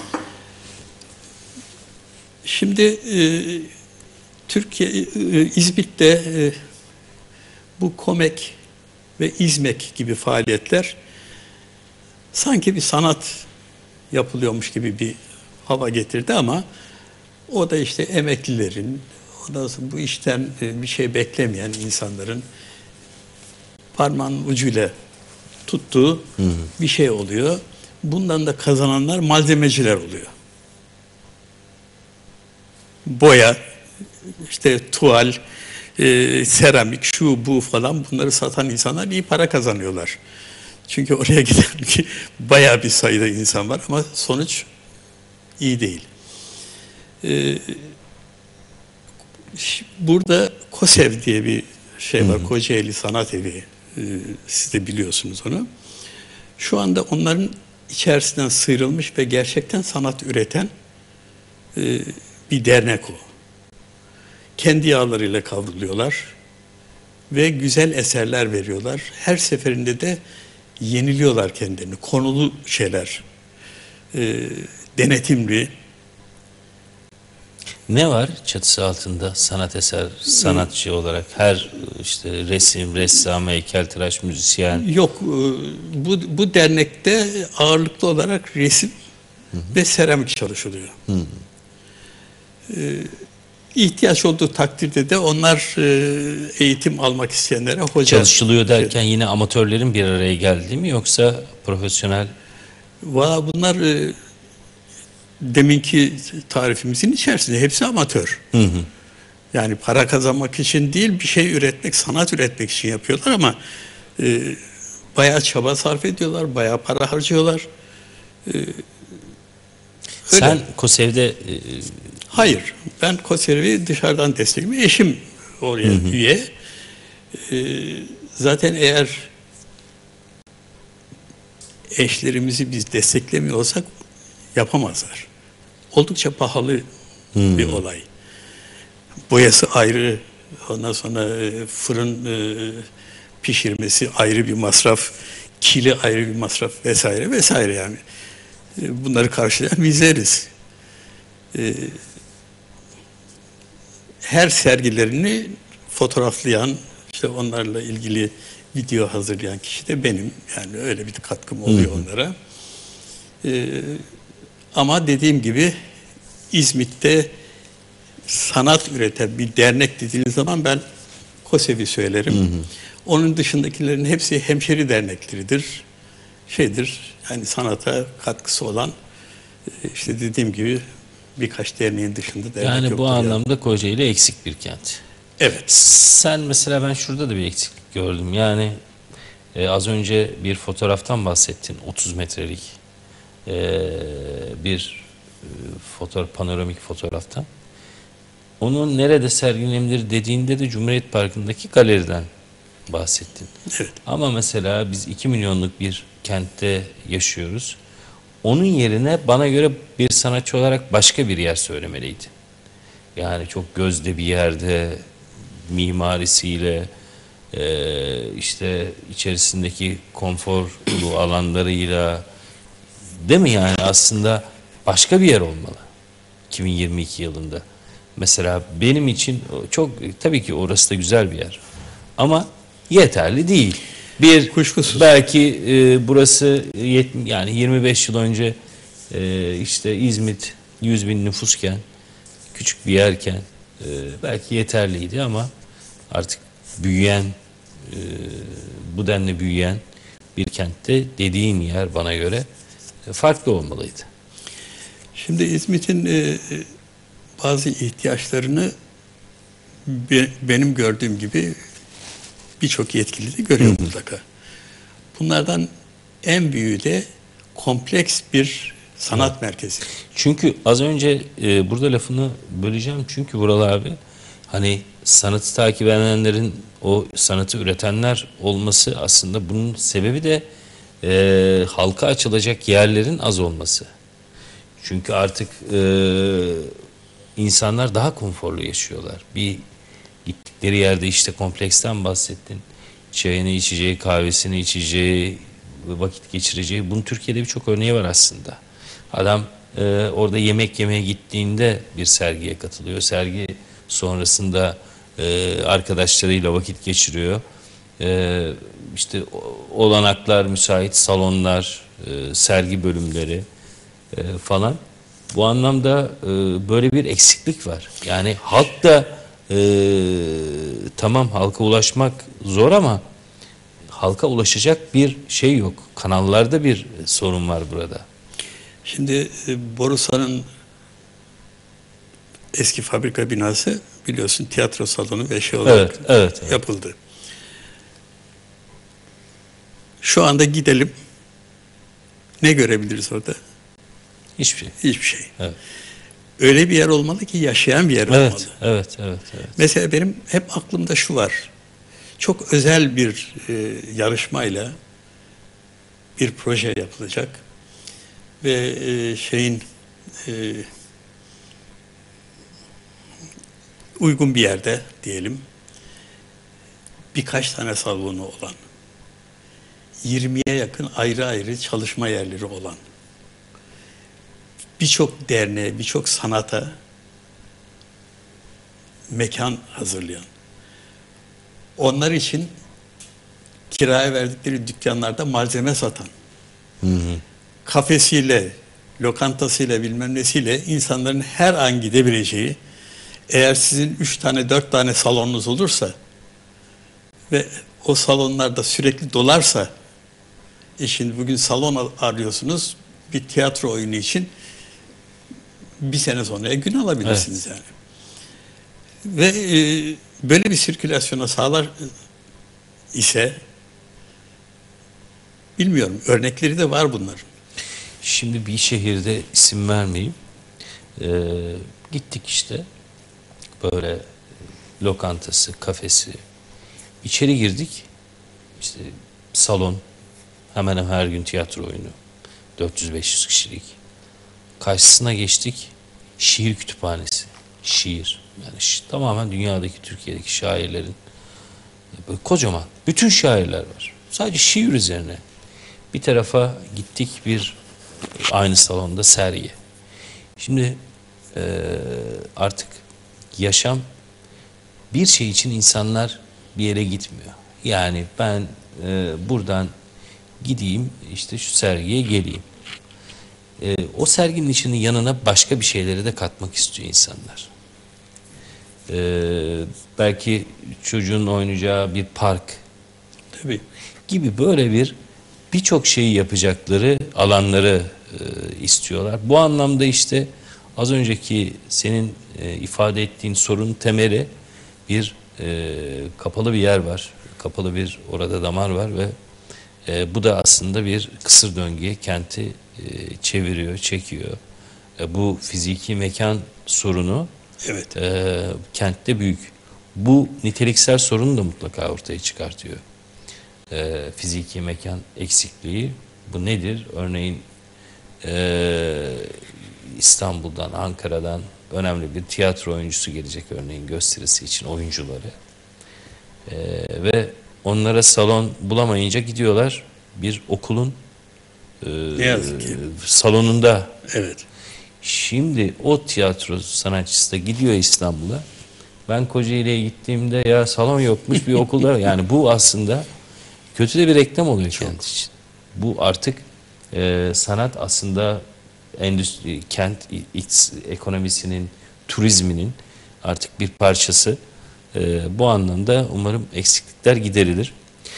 Şimdi e, Türkiye e, İzmit'te e, bu Komek ve İzmek gibi faaliyetler sanki bir sanat yapılıyormuş gibi bir hava getirdi ama o da işte emeklilerin, ondan sonra bu işten bir şey beklemeyen insanların parmağın ucuyla tuttuğu hı hı. bir şey oluyor. Bundan da kazananlar malzemeciler oluyor. Boya, işte tuval, e, seramik, şu bu falan bunları satan insanlar iyi para kazanıyorlar. Çünkü oraya giden ki bayağı bir sayıda insan var ama sonuç iyi değil. Ee, burada KOSEV diye bir şey var. Hı hı. Kocaeli Sanat Evi. Ee, siz de biliyorsunuz onu. Şu anda onların içerisinden sıyrılmış ve gerçekten sanat üreten e, bir dernek o. Kendi yağlarıyla kavruluyorlar ve güzel eserler veriyorlar. Her seferinde de yeniliyorlar kendilerini. Konulu şeyler, e, denetimli. Ne var çatısı altında sanat eser, sanatçı olarak? Her işte resim, ressam, heykeltıraş, müzisyen. Yok, bu, bu dernekte ağırlıklı olarak resim ve seramik çalışılıyor. Ee, ihtiyaç olduğu takdirde de onlar e, eğitim almak isteyenlere hoca... Çalışılıyor derken yine amatörlerin bir araya geldiği mi yoksa profesyonel? Valla bunlar e, deminki tarifimizin içerisinde hepsi amatör. Hı hı. Yani para kazanmak için değil, bir şey üretmek, sanat üretmek için yapıyorlar ama e, bayağı çaba sarf ediyorlar, bayağı para harcıyorlar. E, Sen KOSEV'de e, Hayır, ben KOSEV'i dışarıdan destekliyorum. Eşim oraya hı hı. üye. E, zaten eğer eşlerimizi biz desteklemiyorsak yapamazlar. Oldukça pahalı hmm. bir olay. Boyası ayrı, ondan sonra fırın pişirmesi ayrı bir masraf, kili ayrı bir masraf vesaire vesaire yani. Bunları karşılayan bizleriz. Her sergilerini fotoğraflayan, işte onlarla ilgili video hazırlayan kişi de benim. Yani öyle bir katkım oluyor hı hı. onlara. Ee, ama dediğim gibi İzmit'te sanat üreten bir dernek dediğiniz zaman ben KOSEV'i söylerim. Hı hı. Onun dışındakilerin hepsi hemşeri dernekleridir. Şeydir, yani sanata katkısı olan işte dediğim gibi birkaç derneğin dışında dernek yoktur. Yani bu anlamda yani. Kocaeli eksik bir kent. Evet. Sen mesela ben şurada da bir eksiklik gördüm. Yani e, az önce bir fotoğraftan bahsettin. otuz metrelik e, bir e, fotoğraf, panoramik fotoğraftan. Onun nerede sergilenebilir dediğinde de Cumhuriyet Parkı'ndaki galeriden bahsettin. Evet. Ama mesela biz iki milyonluk bir kentte yaşıyoruz. Onun yerine bana göre bir sanatçı olarak başka bir yer söylemeliydi. Yani çok gözde bir yerde, mimarisiyle, e, işte içerisindeki konforlu alanlarıyla, değil mi yani aslında başka bir yer olmalı iki bin yirmi iki yılında. Mesela benim için çok, tabii ki orası da güzel bir yer ama yeterli değil. Bir kuşkusuz. Belki e, burası yetmiş, yani yirmi beş yıl önce e, işte İzmit yüz bin nüfusken, küçük bir yerken e, belki yeterliydi ama artık büyüyen, e, bu denli büyüyen bir kentte dediğin yer bana göre e, farklı olmalıydı. Şimdi İzmit'in e, bazı ihtiyaçlarını be, benim gördüğüm gibi birçok yetkili de görüyor hı hı. mutlaka. Bunlardan en büyüğü de kompleks bir sanat evet. merkezi. Çünkü az önce e, burada lafını böleceğim çünkü Vural abi, hani sanatı takip edenlerin, o sanatı üretenler olması, aslında bunun sebebi de e, halka açılacak yerlerin az olması. Çünkü artık e, insanlar daha konforlu yaşıyorlar. Bir gittikleri yerde, işte kompleksten bahsettin. Çayını içeceği, kahvesini içeceği, vakit geçireceği. Bunun Türkiye'de birçok örneği var aslında. Adam e, orada yemek yemeye gittiğinde bir sergiye katılıyor. Sergi sonrasında e, arkadaşlarıyla vakit geçiriyor. E, işte olanaklar, müsait salonlar, e, sergi bölümleri e, falan. Bu anlamda e, böyle bir eksiklik var. Yani halk da e, tamam, halka ulaşmak zor ama halka ulaşacak bir şey yok. Kanallarda bir sorun var burada. Şimdi e, Borusan'ın eski fabrika binası biliyorsun tiyatro salonu ve şey olarak evet, evet, evet. yapıldı. Şu anda gidelim. Ne görebiliriz orada? Hiçbir şey. Hiçbir şey. Evet. Öyle bir yer olmalı ki yaşayan bir yer evet, olmalı. Evet, evet, evet. Mesela benim hep aklımda şu var. Çok özel bir e, yarışmayla bir proje yapılacak ve e, şeyin e, uygun bir yerde diyelim birkaç tane salonu olan, yirmiye yakın ayrı ayrı çalışma yerleri olan, birçok derneğe, birçok sanata mekan hazırlayan, onlar için kiraya verdikleri dükkanlarda malzeme satan, hı hı. kafesiyle, lokantasıyla bilmem nesiyle insanların her an gidebileceği, eğer sizin üç tane dört tane salonunuz olursa ve o salonlarda sürekli dolarsa, e şimdi bugün salon arıyorsunuz bir tiyatro oyunu için, bir sene sonraya gün alabilirsiniz evet. yani. Ve e, böyle bir sirkülasyona sağlar ise, bilmiyorum, örnekleri de var bunların. Şimdi bir şehirde, isim vermeyeyim, e, gittik işte, böyle lokantası, kafesi, içeri girdik, işte salon, hemen hemen her gün tiyatro oyunu, dört yüz beş yüz kişilik. Karşısına geçtik, şiir kütüphanesi, şiir. Yani şi, tamamen dünyadaki, Türkiye'deki şairlerin, böyle kocaman, bütün şairler var. Sadece şiir üzerine. Bir tarafa gittik, bir aynı salonda sergi. Şimdi e, artık yaşam, bir şey için insanlar bir yere gitmiyor. Yani ben e, buradan gideyim, işte şu sergiye geleyim. E, o serginin içinin yanına başka bir şeyleri de katmak istiyor insanlar. E, belki çocuğun oynayacağı bir park Tabii. gibi böyle bir birçok şeyi yapacakları alanları e, istiyorlar. Bu anlamda işte az önceki senin e, ifade ettiğin sorunun temeli bir e, kapalı bir yer var. Kapalı bir orada damar var ve e, bu da aslında bir kısır döngüye kenti e, çeviriyor, çekiyor. E, bu fiziki mekan sorunu evet. e, kentte büyük. Bu niteliksel sorunu da mutlaka ortaya çıkartıyor. E, fiziki mekan eksikliği. Bu nedir? Örneğin e, İstanbul'dan, Ankara'dan önemli bir tiyatro oyuncusu gelecek örneğin gösterisi için, oyuncuları. E, ve onlara salon bulamayınca gidiyorlar bir okulun e, ne yazık ki. salonunda. Evet. Şimdi o tiyatro sanatçısı da gidiyor İstanbul'a. Ben Kocaeli'ye gittiğimde ya salon yokmuş bir okulda. Yani bu aslında kötü de bir reklam oluyor kent için. Bu artık e, sanat aslında endüstri, kent iç, ekonomisinin, turizminin artık bir parçası. E, bu anlamda umarım eksiklikler giderilir.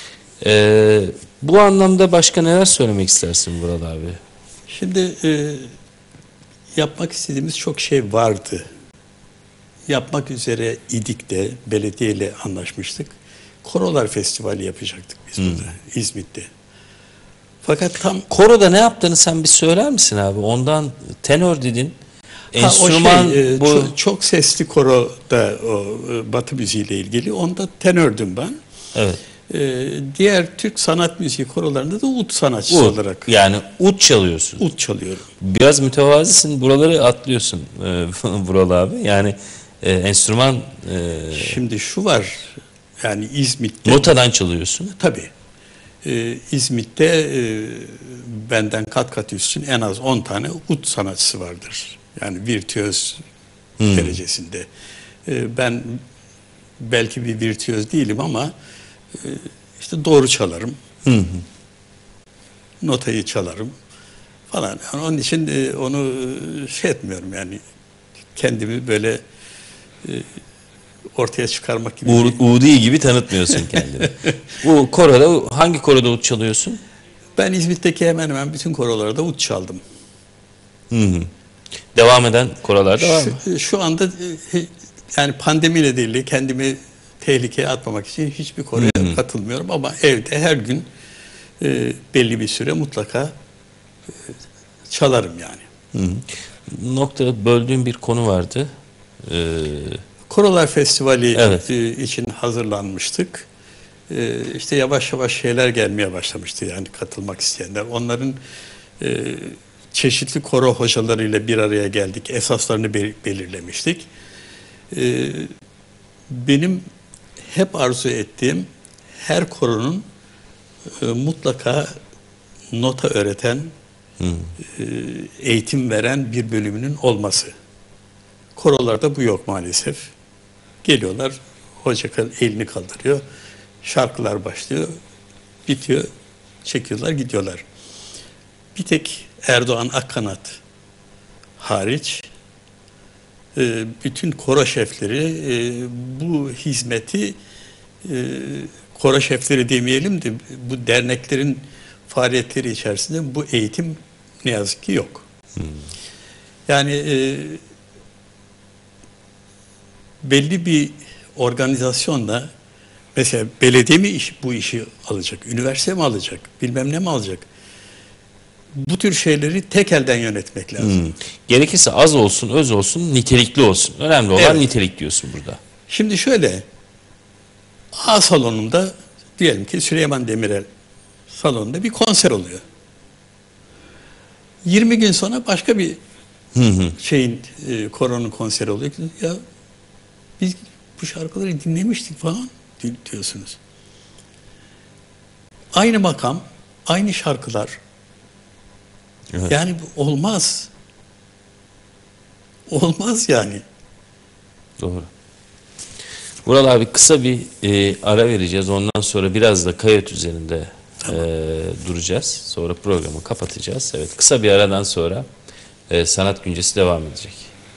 E, bu anlamda başka neler söylemek istersin Vural abi? Şimdi e, yapmak istediğimiz çok şey vardı. Yapmak üzere idik de, belediyeyle anlaşmıştık. Korolar Festivali yapacaktık biz hmm. burada, İzmit'te. Fakat tam... Koro'da ne yaptığını sen bir söyler misin abi? Ondan tenör dedin. Ha, enstrüman o şey, bu... çok, çok sesli koro da o Batı müziğiyle ilgili. Onda tenördüm ben. Evet. Ee, diğer Türk sanat müziği korolarında da ut sanatçısı ut, olarak. Yani ut çalıyorsun. Ut çalıyorum. Biraz mütevazisin. Buraları atlıyorsun Vural abi. Yani e, enstrüman... E... Şimdi şu var. Yani İzmit'te... Notadan çalıyorsun. Tabii. Ee, İzmit'te e, benden kat kat üstün en az on tane ut sanatçısı vardır. Yani virtüöz hmm. derecesinde. Ee, ben belki bir virtüöz değilim ama e, işte doğru çalarım. Hmm. Notayı çalarım falan. Yani onun için e, onu şey etmiyorum yani kendimi böyle e, ortaya çıkarmak gibi. U Udi gibi tanıtmıyorsun kendini. Bu koroda, hangi koroda ut çalıyorsun? Ben İzmit'teki hemen hemen bütün korolarda ut çaldım. Hı hı. Devam eden korolarda var mı? Şu, şu anda yani pandemi nedeniyle kendimi tehlikeye atmamak için hiçbir koroya hı hı. katılmıyorum ama evde her gün e, belli bir süre mutlaka e, çalarım yani. Hı hı. Noktada böldüğüm bir konu vardı. Ee... Korolar Festivali evet. için hazırlanmıştık. Ee, işte yavaş yavaş şeyler gelmeye başlamıştı yani katılmak isteyenler. Onların e, çeşitli koro hocalarıyla bir araya geldik. Esaslarını be belirlemiştik. Ee, benim hep arzu ettiğim her koronun e, mutlaka nota öğreten, hmm. e, eğitim veren bir bölümünün olması. Korolarda bu yok maalesef. Geliyorlar, hoca elini kaldırıyor, şarkılar başlıyor, bitiyor, çekiyorlar, gidiyorlar. Bir tek Erdoğan Akkanat hariç e, bütün koro şefleri e, bu hizmeti, e, koro şefleri demeyelim de bu derneklerin faaliyetleri içerisinde bu eğitim ne yazık ki yok. Hmm. Yani e, belli bir organizasyonla, mesela belediye mi iş, bu işi alacak, üniversite mi alacak, bilmem ne mi alacak? Bu tür şeyleri tek elden yönetmek lazım. Hmm. Gerekirse az olsun, öz olsun, nitelikli olsun. Önemli olan evet. Nitelik diyorsun burada. Şimdi şöyle, A salonunda diyelim ki Süleyman Demirel salonunda bir konser oluyor. yirmi gün sonra başka bir hı hı. şeyin e, koronun konseri oluyor. Ya biz bu şarkıları dinlemiştik falan diyorsunuz. Aynı makam, aynı şarkılar. Evet. Yani bu olmaz. Olmaz yani. Doğru. Vural abi, kısa bir e, ara vereceğiz. Ondan sonra biraz da kayıt üzerinde tamam. e, duracağız. Sonra programı kapatacağız. Evet, kısa bir aradan sonra e, Sanat Güncesi devam edecek.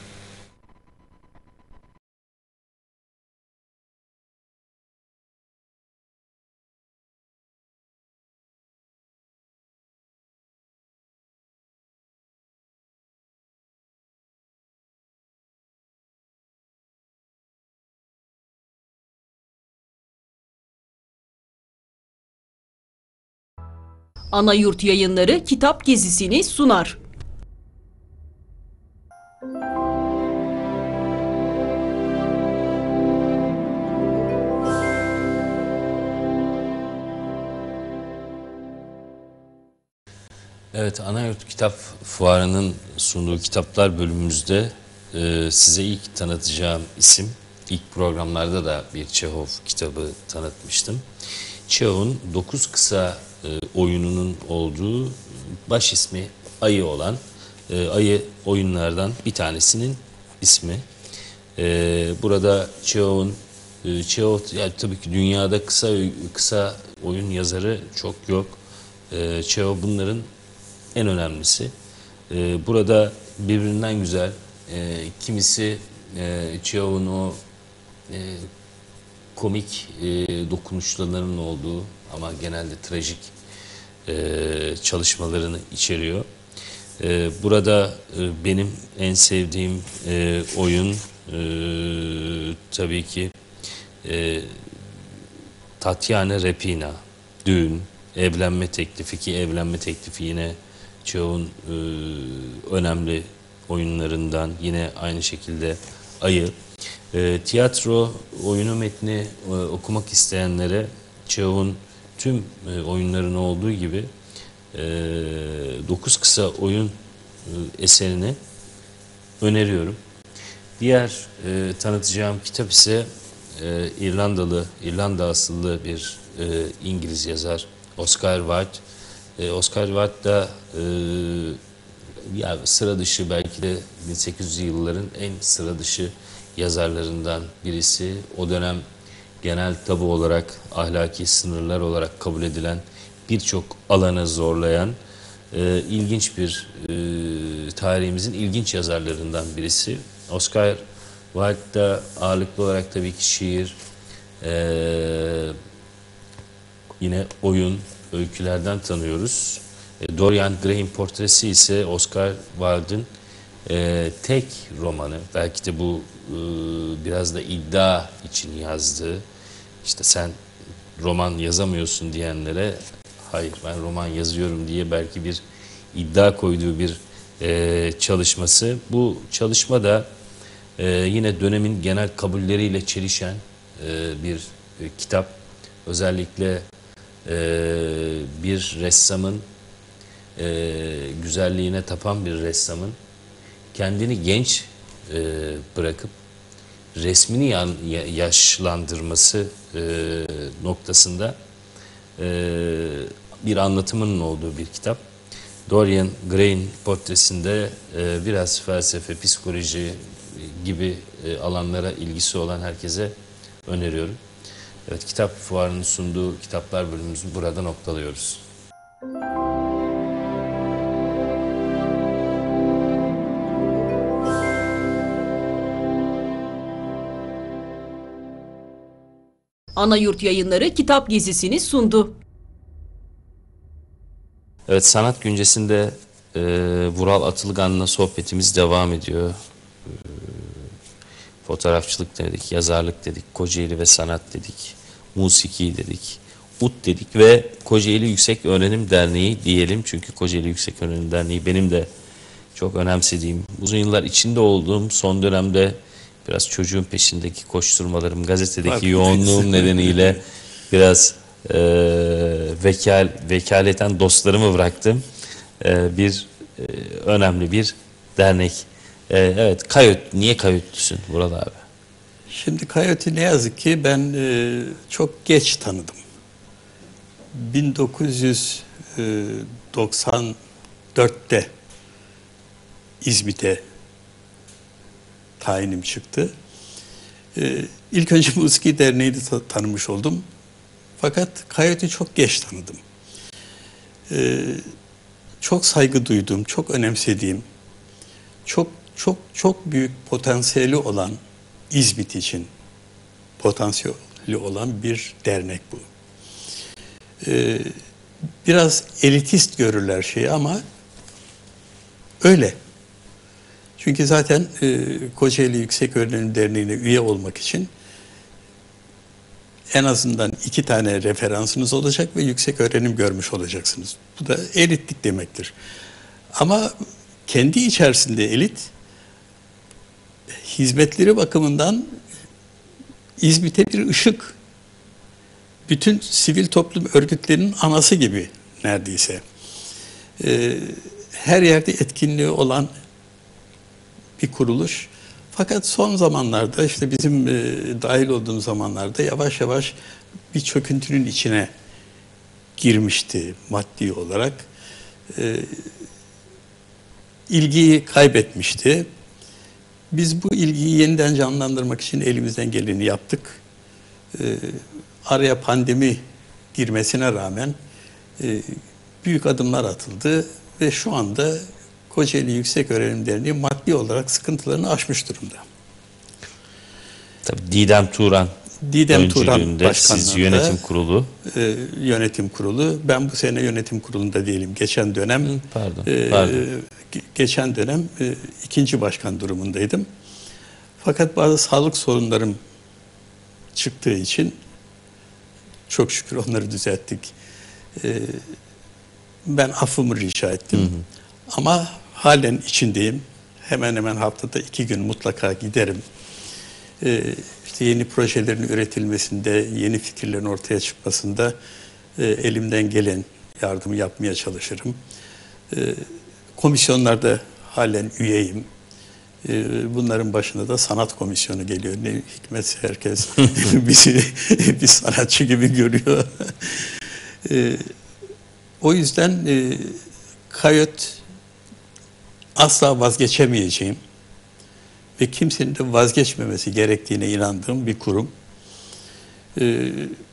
Anayurt Yayınları kitap gezisini sunar. Evet, Anayurt Kitap Fuarı'nın sunduğu kitaplar bölümümüzde e, size ilk tanıtacağım isim, ilk programlarda da bir Çehov kitabı tanıtmıştım. Çehov'un dokuz kısa e, oyununun olduğu, baş ismi Ayı olan e, Ayı oyunlardan bir tanesinin ismi. E, burada Çehov'un e, Çehov, yani tabii ki dünyada kısa kısa oyun yazarı çok yok. E, Çehov bunların en önemlisi. E, burada birbirinden güzel, e, kimisi e, Çehov'un o e, komik e, dokunuşlarının olduğu ama genelde trajik e, çalışmalarını içeriyor. E, burada e, benim en sevdiğim e, oyun e, tabii ki e, Tatyana Repina, Düğün, Evlenme Teklifi, ki Evlenme Teklifi yine Çehov'un e, önemli oyunlarından, yine aynı şekilde Ayı. E, tiyatro oyunu metni e, okumak isteyenlere Çehov'un tüm e, oyunlarının olduğu gibi e, dokuz kısa oyun e, eserini öneriyorum. Diğer e, tanıtacağım kitap ise e, İrlandalı, İrlanda asıllı bir e, İngiliz yazar Oscar Wilde. E, Oscar Wilde da e, ya sıra dışı, belki de bin sekiz yüzlü yılların en sıra dışı yazarlarından birisi. O dönem genel tabu olarak, ahlaki sınırlar olarak kabul edilen birçok alanı zorlayan e, ilginç bir e, tarihimizin ilginç yazarlarından birisi. Oscar Wilde'da ağırlıklı olarak tabii ki şiir, e, yine oyun, öykülerden tanıyoruz. E, Dorian Gray'in Portresi ise Oscar Wilde'ın e, tek romanı. Belki de bu e, biraz da iddia için yazdığı, işte sen roman yazamıyorsun diyenlere, hayır ben roman yazıyorum diye belki bir iddia koyduğu bir e, çalışması. Bu çalışma da e, yine dönemin genel kabulleriyle çelişen e, bir e, kitap. Özellikle e, bir ressamın, e, güzelliğine tapan bir ressamın kendini genç e, bırakıp resmini yan, yaşlandırması e, noktasında e, bir anlatımının olduğu bir kitap. Dorian Gray'in Portresi'nde e, biraz felsefe, psikoloji gibi e, alanlara ilgisi olan herkese öneriyorum. Evet, kitap fuarının sunduğu kitaplar bölümümüzü burada noktalıyoruz. Anayurt Yayınları kitap gezisini sundu. Evet, sanat güncesinde e, Vural Atılgan'la sohbetimiz devam ediyor. E, fotoğrafçılık dedik, yazarlık dedik, Kocaeli ve sanat dedik, musiki dedik, ut dedik ve Kocaeli Yüksek Öğrenim Derneği diyelim. Çünkü Kocaeli Yüksek Öğrenim Derneği benim de çok önemsediğim, uzun yıllar içinde olduğum, son dönemde biraz çocuğun peşindeki koşturmalarım, gazetedeki Farkındayız. yoğunluğum nedeniyle biraz e, vekal, vekaleten dostlarımı bıraktım. E, bir e, önemli bir dernek. E, evet, Kayıt. Niye Kayıtlısın Vural abi? Şimdi Kayot'u ne yazık ki ben e, çok geç tanıdım. bin dokuz yüz doksan dörtte İzmit'e tayinim çıktı. E, ilk önce Musiki Derneği'ni ta- tanımış oldum. Fakat Kayot'u çok geç tanıdım. E, çok saygı duyduğum, çok önemsediğim, çok çok çok büyük potansiyeli olan, İzmit için potansiyeli olan bir dernek bu. Ee, biraz elitist görürler şeyi ama öyle. Çünkü zaten e, Kocaeli Yüksek Öğrenim Derneği'ne üye olmak için en azından iki tane referansınız olacak ve yüksek öğrenim görmüş olacaksınız. Bu da elitlik demektir. Ama kendi içerisinde elit, hizmetleri bakımından İzmit'e bir ışık. Bütün sivil toplum örgütlerinin anası gibi neredeyse. Ee, her yerde etkinliği olan bir kuruluş. Fakat son zamanlarda işte bizim e, dahil olduğumuz zamanlarda yavaş yavaş bir çöküntünün içine girmişti maddi olarak. Ee, ilgiyi kaybetmişti. Biz bu ilgiyi yeniden canlandırmak için elimizden geleni yaptık. Ee, araya pandemi girmesine rağmen e, büyük adımlar atıldı ve şu anda Kocaeli Yüksek Öğrenim Derneği maddi olarak sıkıntılarını aşmış durumda. Tabii Didem Turan Didem Turan öncülüğünde siz başkanlığında yönetim kurulu. e, yönetim kurulu. Ben bu sene yönetim kurulunda değilim. Geçen dönem Hı, pardon, e, pardon. ge- geçen dönem e, ikinci başkan durumundaydım. Fakat bazı sağlık sorunlarım çıktığı için çok şükür onları düzelttik. E, ben affımı rica ettim. Hı hı. Ama halen içindeyim. Hemen hemen haftada iki gün mutlaka giderim. Ee, işte yeni projelerin üretilmesinde, yeni fikirlerin ortaya çıkmasında e, elimden gelen yardımı yapmaya çalışırım. E, komisyonlarda halen üyeyim. E, bunların başında da sanat komisyonu geliyor. Ne hikmetse herkes bizi bir sanatçı gibi görüyor. e, o yüzden e, Kayot asla vazgeçemeyeceğim ve kimsenin de vazgeçmemesi gerektiğine inandığım bir kurum. Ee,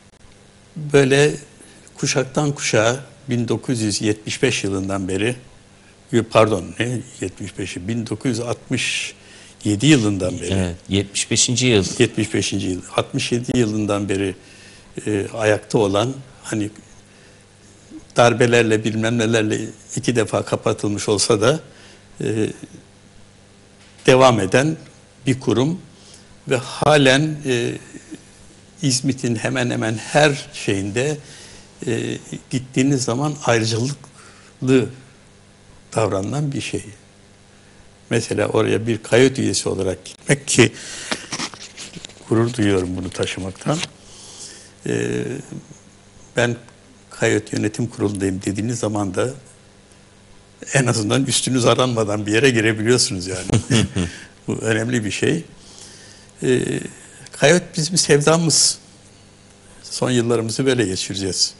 böyle kuşaktan kuşağa bin dokuz yüz yetmiş beş yılından beri, pardon ne yetmiş beşi, bin dokuz yüz altmış yedi yılından beri. Evet, yetmiş beşinci yıl. yetmiş beşinci yıl, altmış yedi yılından beri e, ayakta olan, hani darbelerle bilmem nelerle iki defa kapatılmış olsa da e, devam eden bir kurum ve halen e, İzmit'in hemen hemen her şeyinde e, gittiğiniz zaman ayrıcalıklı davranılan bir şey. Mesela oraya bir Kayot üyesi olarak gitmek, ki gurur duyuyorum bunu taşımaktan. E, ben Kayot Yönetim Kurulu'ndayım dediğiniz zaman da en azından üstünüz aranmadan bir yere girebiliyorsunuz yani. Bu önemli bir şey. Ee, Kayot bizim sevdamız. Son yıllarımızı böyle geçireceğiz.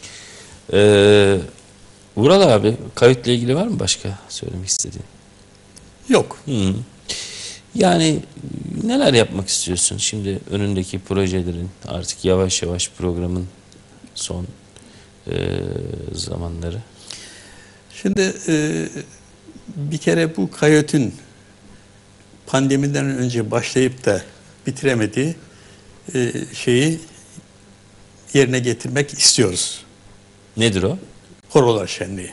Ee, Vural abi, Kayıt'la ilgili var mı başka söylemek istediğin? Yok. Hı. Yani neler yapmak istiyorsun? Şimdi önündeki projelerin, artık yavaş yavaş programın son e, zamanları. Şimdi e, bir kere bu Kayot'un pandemiden önce başlayıp da bitiremediği e, şeyi yerine getirmek istiyoruz. Nedir o? Horolar Şenliği.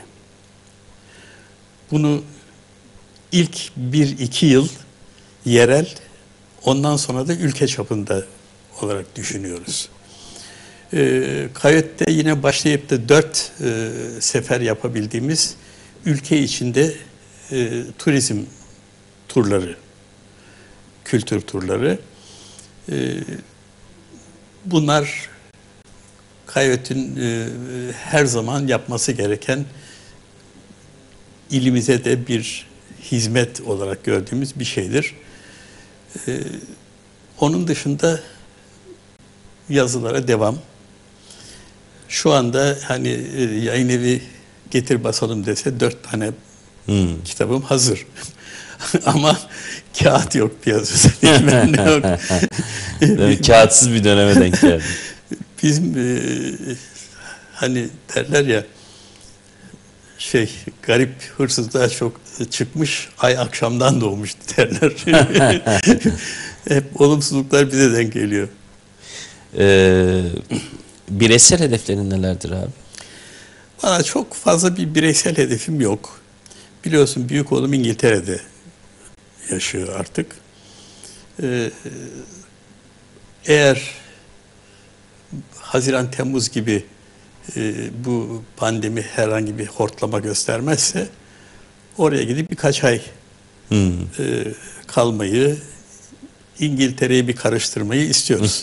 Bunu ilk bir iki yıl yerel, ondan sonra da ülke çapında olarak düşünüyoruz. E, Kayıt'ta yine başlayıp da dört e, sefer yapabildiğimiz ülke içinde e, turizm turları, kültür turları. E, bunlar Kayıt'ın e, her zaman yapması gereken, ilimize de bir hizmet olarak gördüğümüz bir şeydir. E, onun dışında yazılara devam. Şu anda hani e, yayın evi getir basalım dese dört tane Hmm. kitabım hazır. Ama kağıt yok piyasada. Bilmem ne yok. Demek kağıtsız bir döneme denk geldi. Bizim e, hani derler ya, şey, garip hırsızlığa çok çıkmış, ay akşamdan doğmuş derler. Hep olumsuzluklar bize denk geliyor. Ee, bireysel hedeflerin nelerdir abi? Bana çok fazla bir bireysel hedefim yok. Biliyorsun büyük oğlum İngiltere'de yaşıyor artık. Ee, eğer Haziran, Temmuz gibi e, bu pandemi herhangi bir hortlama göstermezse oraya gidip birkaç ay Hmm. e, kalmayı, İngiltere'yi bir karıştırmayı istiyoruz.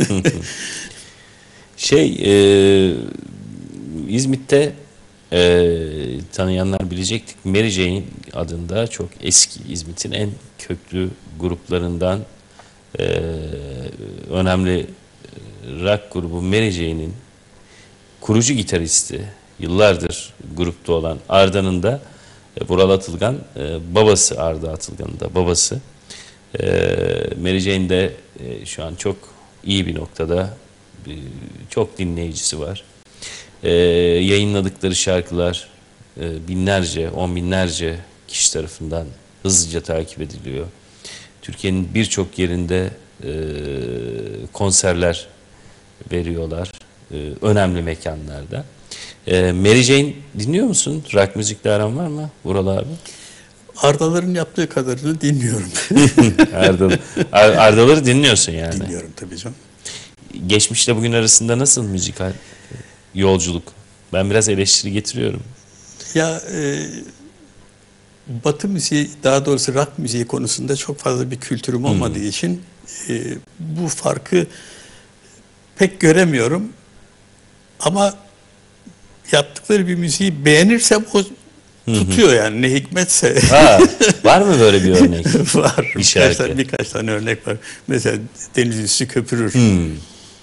Şey, e, İzmit'te e, tanıyanlar bilecektik. Mary Jane adında çok eski, İzmit'in en köklü gruplarından e, önemli rock grubu Mary Jane'in kurucu gitaristi, yıllardır grupta olan Arda'nın da e, Vural Atılgan e, babası, Arda Atılgan'ın da babası. E, Mary Jane de e, şu an çok iyi bir noktada, e, çok dinleyicisi var. E, yayınladıkları şarkılar e, binlerce, on binlerce kişi tarafından hızlıca takip ediliyor. Türkiye'nin birçok yerinde e, konserler veriyorlar. E, önemli mekanlarda. E, Mary Jane dinliyor musun? Rock müzikle aran var mı Vural abi? Ardaların yaptığı kadarını dinliyorum. Ardal, Ar- Ardaları dinliyorsun yani. Dinliyorum tabii canım. Geçmişle bugün arasında nasıl müzikal yolculuk? Ben biraz eleştiri getiriyorum. Ya e, Batı müziği, daha doğrusu rock müziği konusunda çok fazla bir kültürüm olmadığı Hmm. için e, bu farkı pek göremiyorum. Ama yaptıkları bir müziği beğenirsem o tutuyor yani, ne hikmetse. Ha, var mı böyle bir örnek? Var. Bir Birkaç, şarkı. tane, birkaç tane örnek var. Mesela Deniz Üstü Köpürür. Hmm.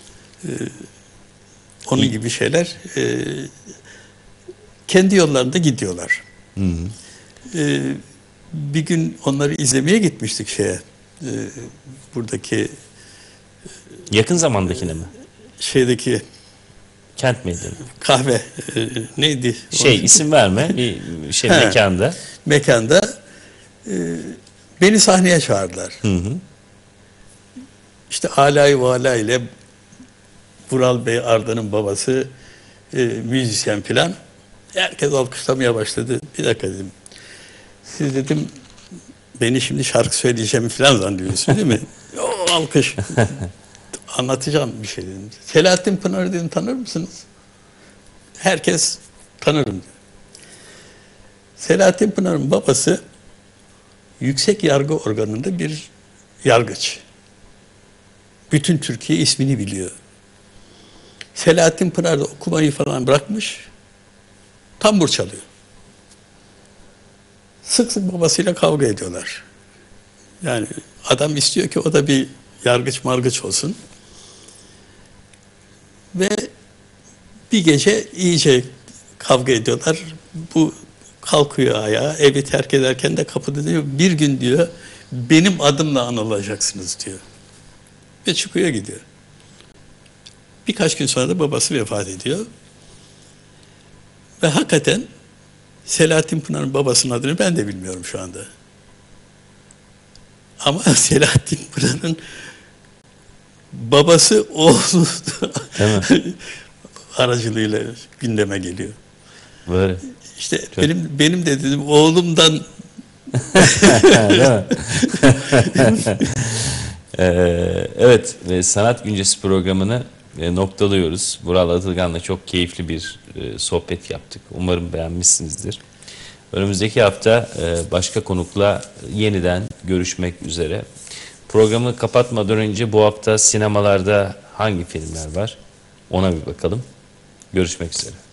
Onun gibi şeyler. E, kendi yollarında gidiyorlar. Hmm. E, bir gün onları izlemeye gitmiştik şeye. E, buradaki Yakın zamandakine mi? şeydeki Kent meydanı. kahve e, neydi? Şey, Onun isim verme. Bir şey He. mekanda. mekanda e, beni sahneye çağırdılar. Hı hı. İşte Alay Vala ile Vural Bey, Arda'nın babası, e, müzisyen filan. Herkes alkışlamaya başladı. Bir dakika dedim. Siz dedim beni şimdi şarkı söyleyeceğimi filan zannediyorsun değil mi? Yo, alkış. Anlatacağım bir şey dedim. Selahattin Pınar'ı dedim, tanır mısınız? Herkes tanırım diyor. Selahattin Pınar'ın babası yüksek yargı organında bir yargıç. Bütün Türkiye ismini biliyor. Selahattin Pınar da okumayı falan bırakmış, tambur çalıyor. Sık sık babasıyla kavga ediyorlar. Yani adam istiyor ki o da bir yargıç margıç olsun. Ve bir gece iyice kavga ediyorlar. Bu kalkıyor ayağa, evi terk ederken de kapıda diyor, bir gün diyor benim adımla anılacaksınız diyor. Ve çıkıyor gidiyor. Birkaç gün sonra da babası vefat ediyor. Ve hakikaten Selahattin Pınar'ın babasının adını ben de bilmiyorum şu anda. Ama Selahattin Pınar'ın babası oğlu Değil mi? aracılığıyla gündeme geliyor. Böyle. İşte benim benim de dedim oğlumdan Değil mi? Ee, evet, ve Sanat Güncesi programını e, noktalıyoruz. Vural Atılgan'la çok keyifli bir e, sohbet yaptık. Umarım beğenmişsinizdir. Önümüzdeki hafta e, başka konukla yeniden görüşmek üzere. Programı kapatmadan önce bu hafta sinemalarda hangi filmler var? Ona bir bakalım. Görüşmek üzere.